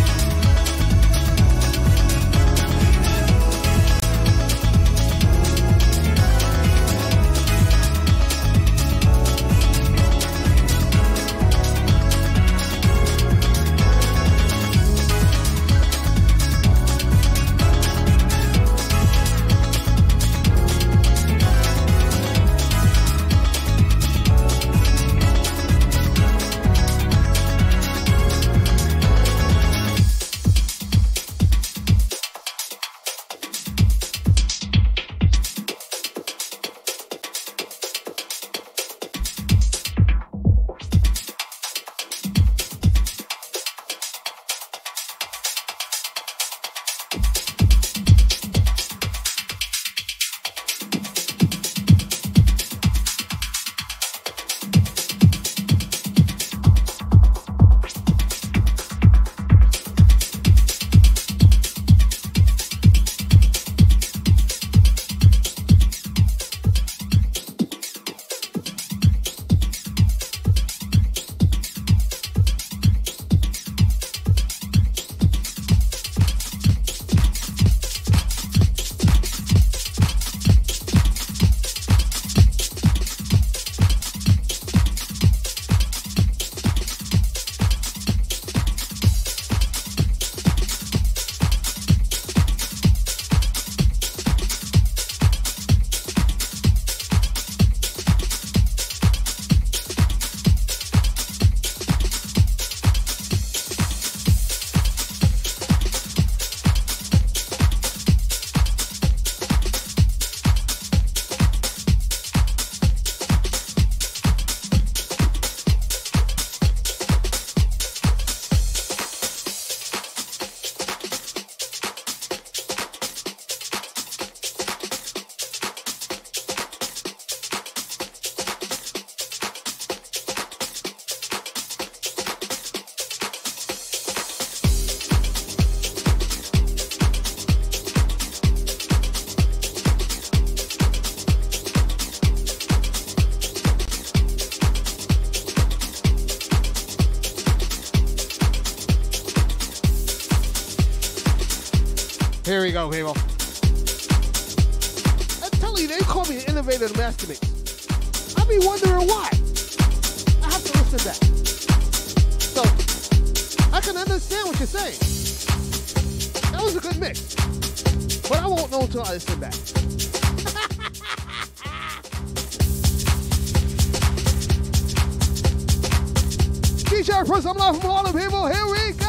go, people. I'm telling you, they call me an innovator of master mix. I be wondering why. I have to listen back. So, I can understand what you're saying. That was a good mix. But I won't know until I listen back. D J Prince, I'm live from Harlem, people. Here we go.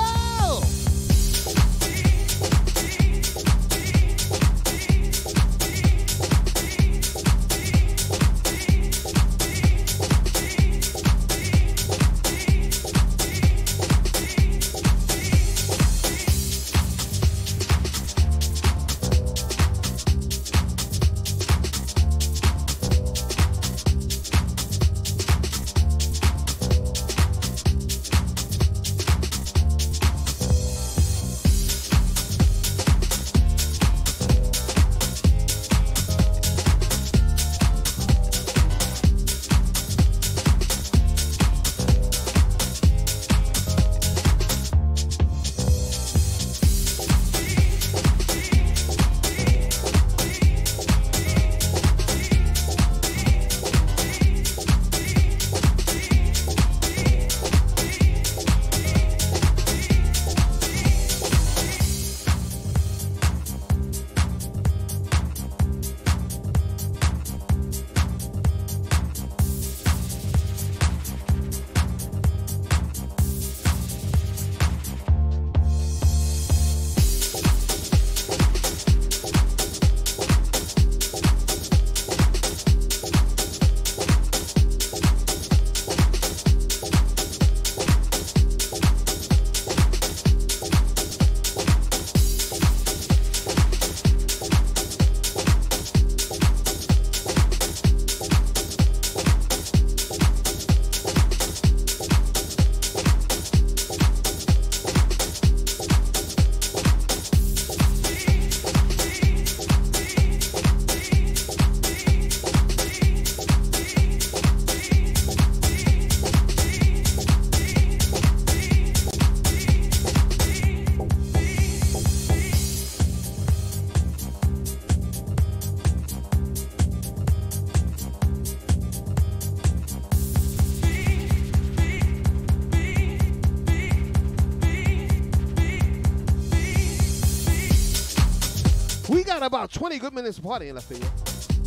About twenty good minutes of partying left here.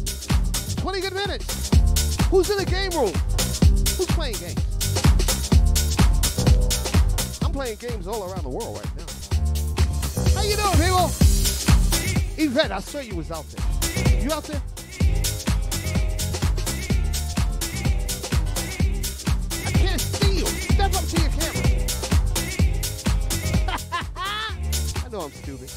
twenty good minutes. Who's in the game room? Who's playing games? I'm playing games all around the world right now. How you doing, people? Yvette, I saw you was out there. You out there? I can't see you. Step up to your camera. I know I'm stupid.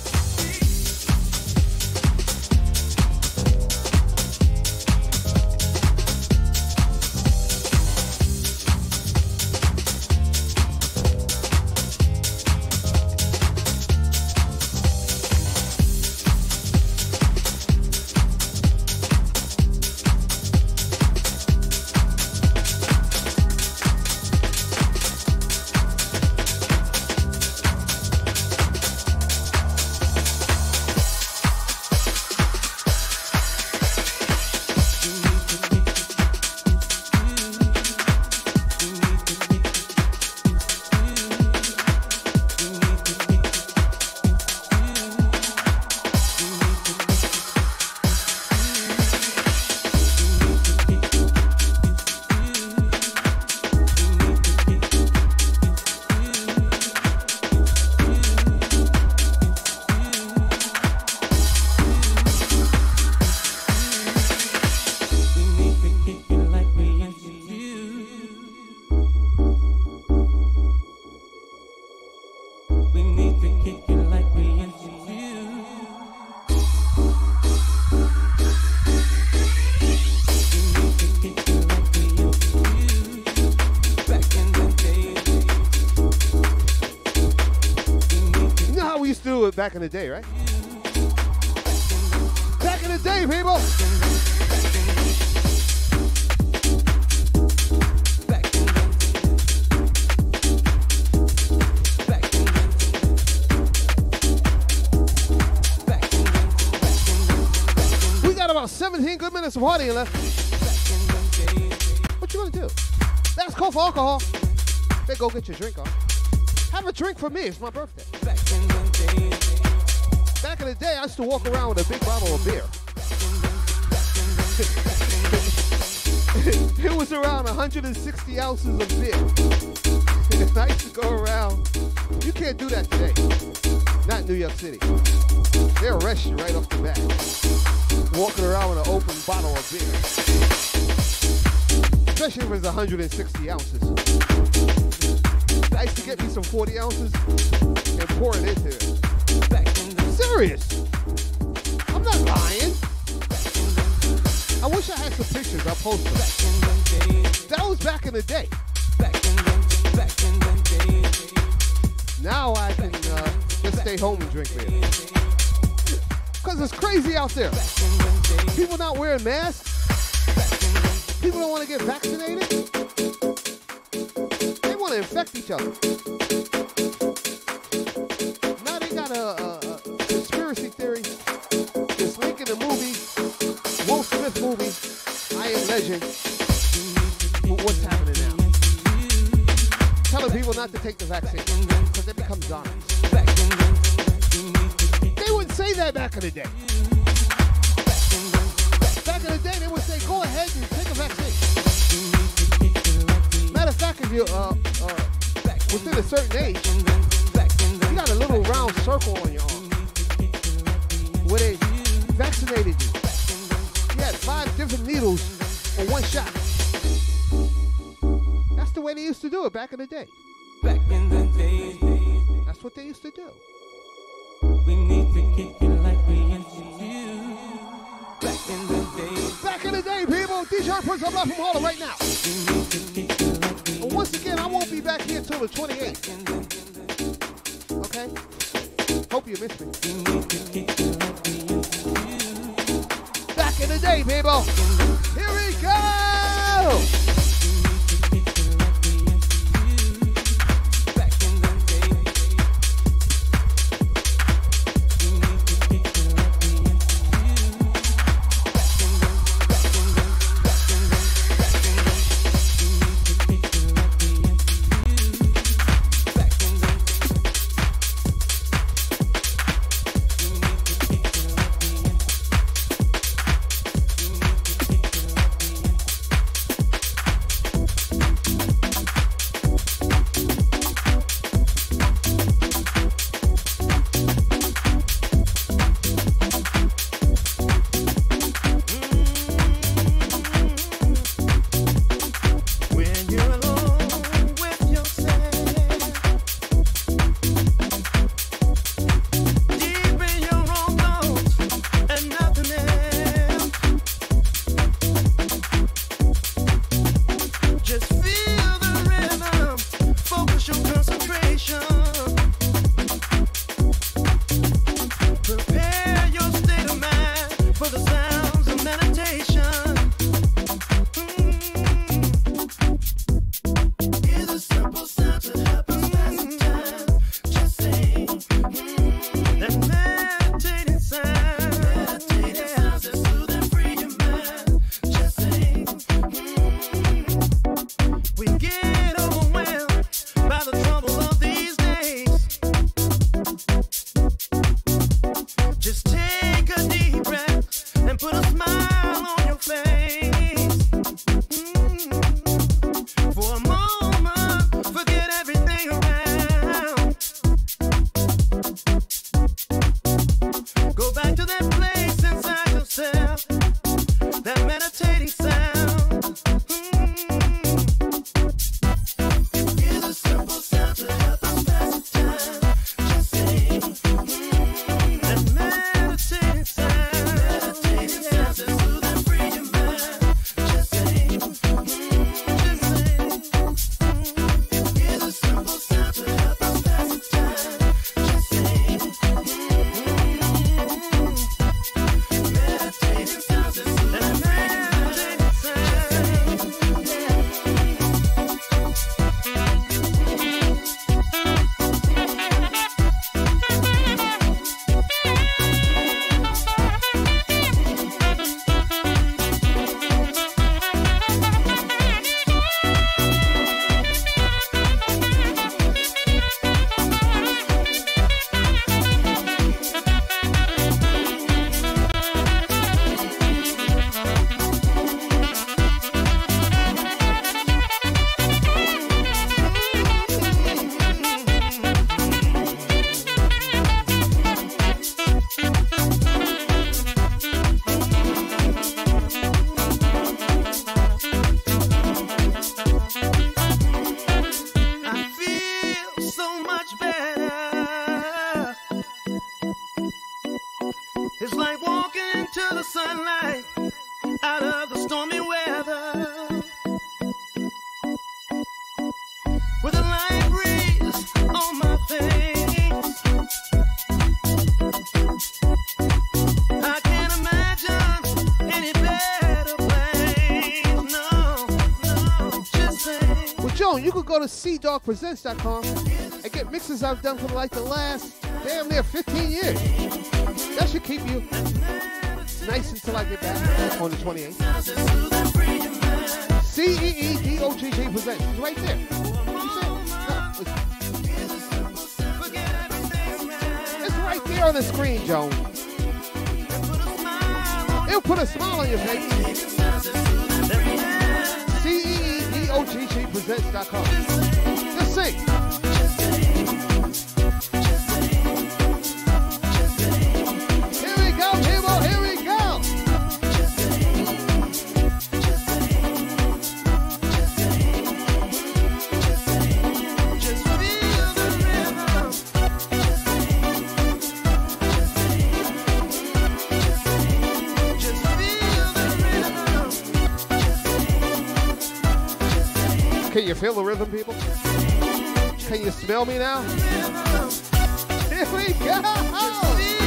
Back in the day, right? Back in the day, people! Back about seventeen good minutes of partying left. What you gonna do? That's call for alcohol. Then go get your drink on. Have a drink for me. It's my birthday. Back in the day, I used to walk around with a big bottle of beer. It was around one hundred sixty ounces of beer. And I used to go around. You can't do that today. Not in New York City. They'll arrest you right off the bat. Walking around with an open bottle of beer. Especially if it's one hundred sixty ounces. I used to get me some forty ounces and pour it into it. I'm serious. I'm not lying. I wish I had some pictures. I'll post them. That was back in the day. Now I can uh, just stay home and drink beer. Because it's crazy out there. People not wearing masks. People don't want to get vaccinated. They want to infect each other. Now they got a, a, a conspiracy theory. It's linking the movie, Will Smith movie, I Am Legend. What's happening now? Telling people not to take the vaccine because they become zombies. They wouldn't say that back in the day. Back in the day, they would say, go ahead and take a vaccine. Matter of fact, if you're uh, uh, within a certain age, you got a little round circle on your arm where they vaccinated you. You had five different needles on one shot. That's the way they used to do it back in the day. Back in the day, That's what they used to do. we need to kick it like we used to do. Back in the day, Back in the day, people, D J puts up from Harlem right now. we need to kick it like we And once again, I won't be back here till the twenty-eighth. Okay? Hope you miss me. need to kick it like we used to do. Back in the day, people. Here we go. Back in the day, we need to kick it like we used to do. Back in the walking into the sunlight, out of the stormy weather, with a light breeze on my face. I can't imagine any better place. No, no, just say. Well, Joan, you could go to c dog presents dot com and get mixes I've done for like the last damn near fifteen years. That should keep you nice until I get back on the twenty-eighth. C E E D O G G Presents. It's right there. You see it? No, it's, it's right there on the screen, Joan. It'll put a smile on your face. C E E D O G G Presents dot com. Just sing. Can you feel the rhythm, people? Can you smell me now? Here we go!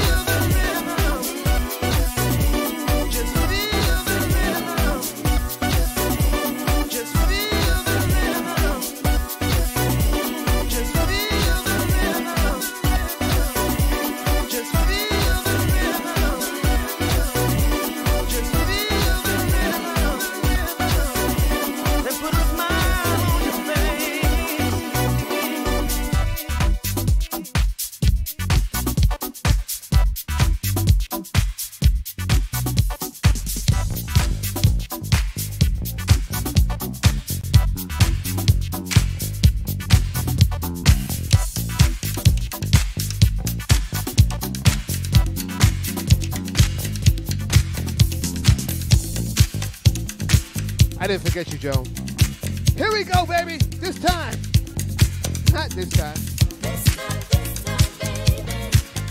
I didn't forget you, Joan. Here we go, baby. This time. Not this time. This time, this time, baby.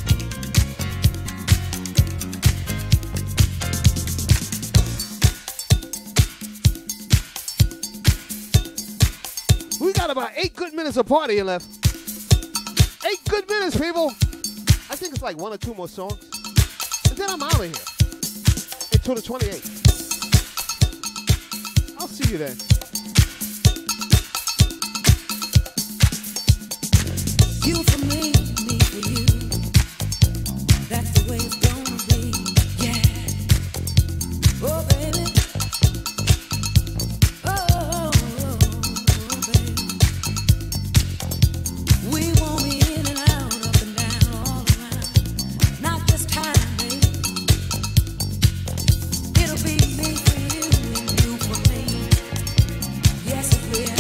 We got about eight good minutes of party left. Eight good minutes, people. I think it's like one or two more songs. And then I'm out of here. Until the twenty-eighth. I'll see you then. You for me, me for you. That's the way it's gonna be. Yeah. Oh, baby. Oh, oh, baby. We won't be in and out, up and down, all around. Not this time, baby. It'll be me for you and you for me. Yes, it will.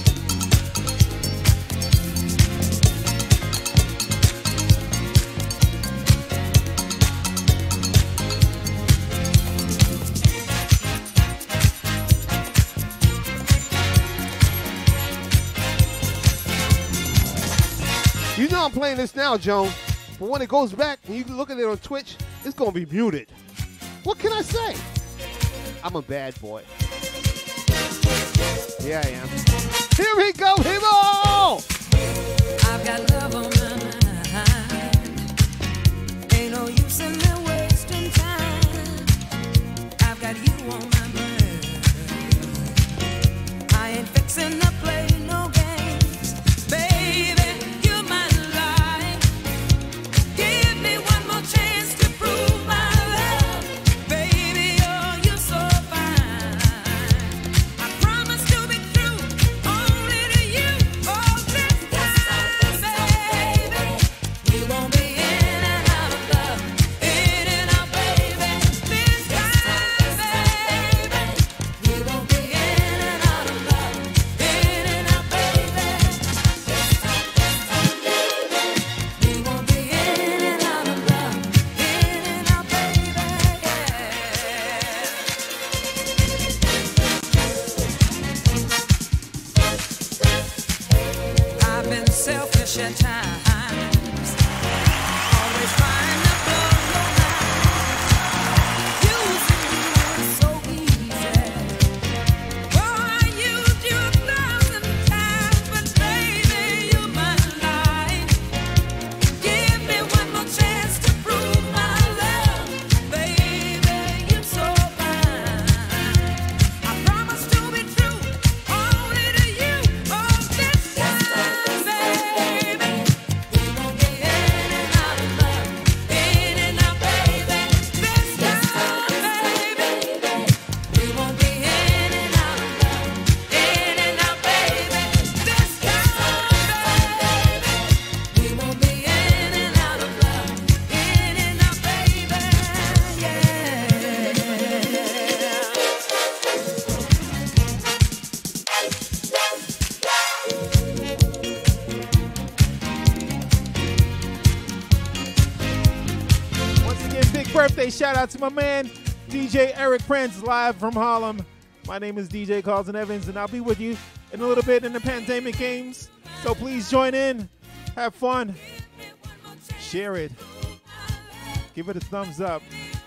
You know I'm playing this now, Joan. But when it goes back and you look at it on Twitch, it's going to be muted. What can I say? I'm a bad boy. Yeah, I am. Here we go, people! I've got love on my mind. Ain't no use in me wasting time. I've got you on my mind. I ain't fixing to play no games. Baby, you're my life. Give me one more chance to prove my love. Baby, oh, you're so fine. I promise to be true, only to you. Oh, this time, baby, we won't be in and out of love, in and out, baby. This time, baby, we won't be in and out of love, in and out, baby. This time, this time, baby, we won't be in and out of love, in and out, baby. I've been selfish at times, always trying to blow your mind. birthday shout out to my man, D J Eric Prince, live from Harlem. My name is D J Carlton Evans, and I'll be with you in a little bit in the Pandemic Games. So please join in, have fun, share it, give it a thumbs up.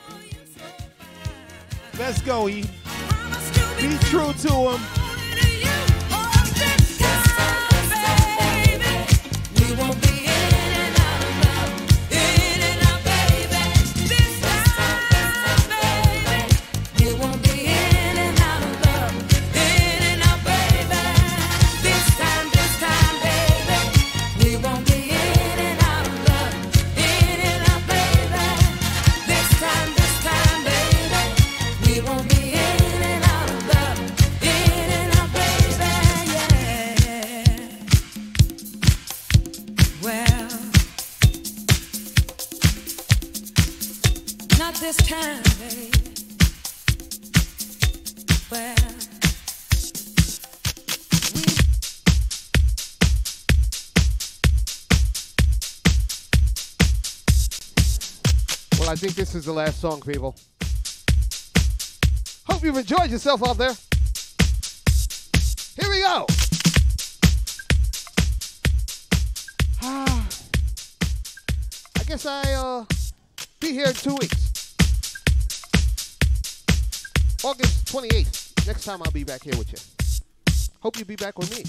Let's go, E. Be true to him. We won't be in and out of love, in and out, baby. This time, baby. We won't be in and out of love, in and out, baby. This time, this time, baby. We won't be in and out of love, in and out, baby. This time, this time, baby. We won't be in and out of love, in and out, baby. Yeah. Well, not this time, baby. Well, we Well, I think this is the last song, people. Hope you've enjoyed yourself out there. Here we go. Ah, I guess I uh be here in two weeks. August twenty-eighth. Next time I'll be back here with you. Hope you be back with me.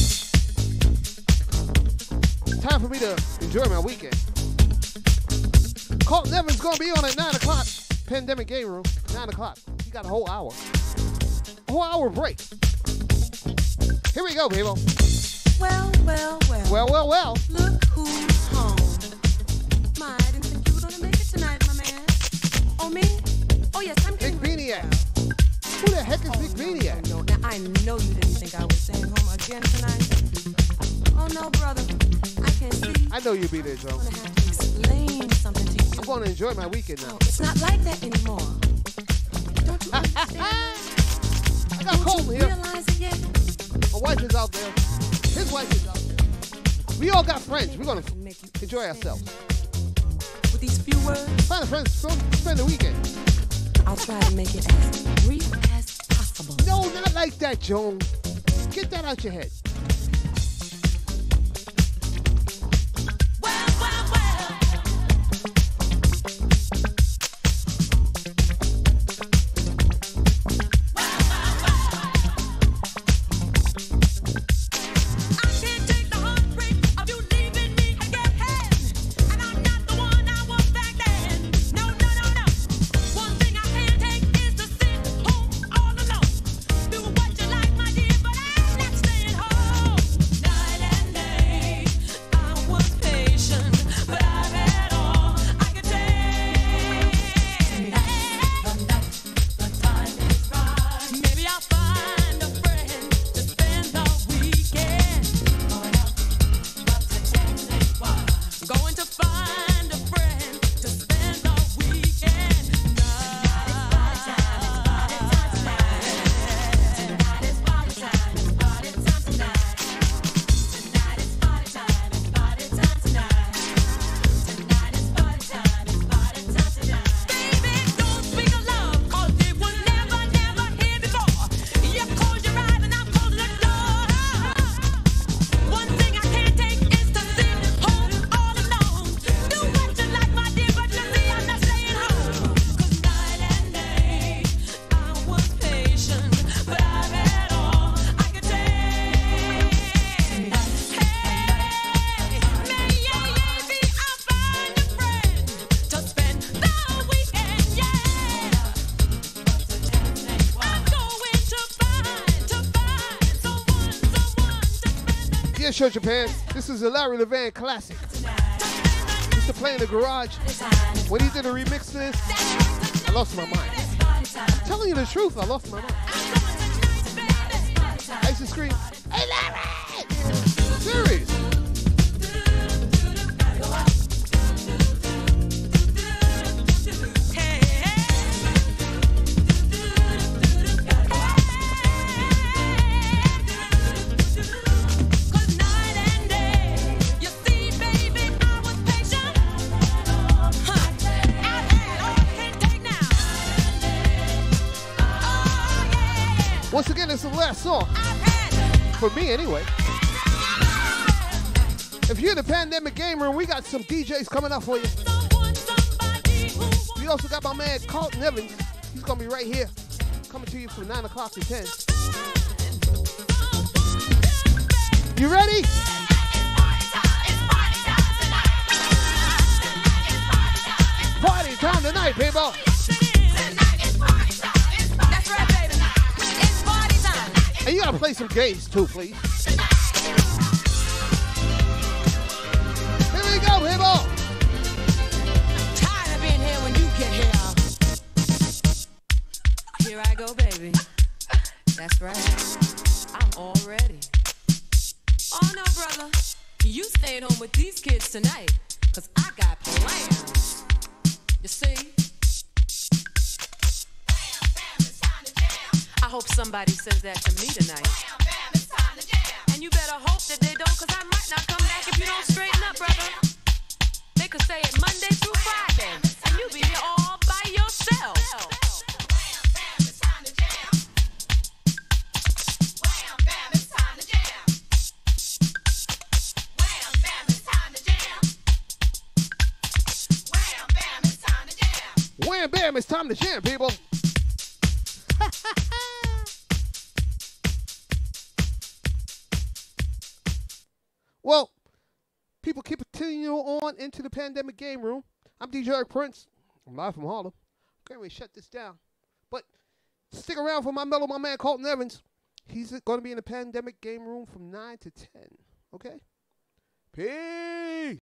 Time for me to enjoy my weekend. Carlton Evans gonna be on at nine o'clock. Pandemic Game Room, nine o'clock. You got a whole hour. A whole hour break. Here we go, people. well, well, well. Well, well, well. Look who's home. My, I didn't think you were gonna make it tonight, my man. Oh, me? Oh, yes, I'm Big getting ready. Beaniac. Who the heck is Big Beaniac? No, now, I know you didn't think I was staying home again tonight. Oh, no, brother. I can see. I know you'll be there, I'm Joe. gonna have to explain something to you. I'm gonna enjoy my weekend now. Oh, it's not like that anymore. Don't you understand? I got Don't Colton you here. realize it yet? My wife is out there. His wife is out there. We all got friends. We're gonna I can make you enjoy understand. ourselves. With these few words, Find a friend, spend spend the weekend. I'll try to make it as brief as possible. No, not like that, Joan. Get that out your head. Well, well, well. I can't take the heartbreak of you leaving me again. And I'm not the one I was back then. No, no, no, no. One thing I can't take is to sit home all alone. Do what you like, my dear, but I'm not staying home. Night and day, I was patient, but I've had all I could take. Tonight, the night, the time is right. Maybe I'll find a friend to spend the weekend. Going out, but pretending why. Going to find a friend to spend the weekend. Tonight is party time, it's party time tonight. Tonight is party time, it's party time tonight. Tonight is party time, it's party time tonight. Tonight is party time, it's party time tonight. Baby, don't speak of love, 'cause it was never, never here before. You close your eyes and I'm closing the door. One thing I can't take is to sit home all alone. Do what you like, my dear, but you see I'm not staying home. 'Cause night and day, I was patient, but I've had all I could take. Hey, maybe I'll find a friend to spend the weekend, yeah. I'm going to find, to find someone, someone to spend the Yeah, Show Japan. This is a Larry Levan classic. Used to play in the garage. When he did a remix to this, I lost my mind. I'm telling you the truth, I lost my mind. I used to scream, "Hey, Larry!" Serious. Cause night and day, you see, baby, I was patient. Huh. I had all I can take. Once again, this is the last song. For me, anyway. If you're in the Pandemic Game Room, we got some D Js coming up for you. We also got my man Carlton Evans. He's going to be right here, coming to you from nine o'clock to ten. You ready? Party time tonight, people. That's right, baby. It's party time. And you got to play some gays, too, please. Here we go, people. Tired of being here when you get here. Here I go, baby. That's right. I'm all ready. Oh, no, brother. You staying home with these kids tonight, because I got plans. You see? I hope somebody says that to me tonight. And you better hope that they don't, because I might not come back if you don't straighten up, brother. They could say it Monday through Friday, and you be here all by yourself. Wham, bam, it's time to jam, people. Well, people keep continuing on into the Pandemic Game Room. I'm D J Eric Prince. I'm live from Harlem. Can't really shut this down. But stick around for my mellow, my man Carlton Evans. He's going to be in the Pandemic Game Room from nine to ten. Okay? Peace.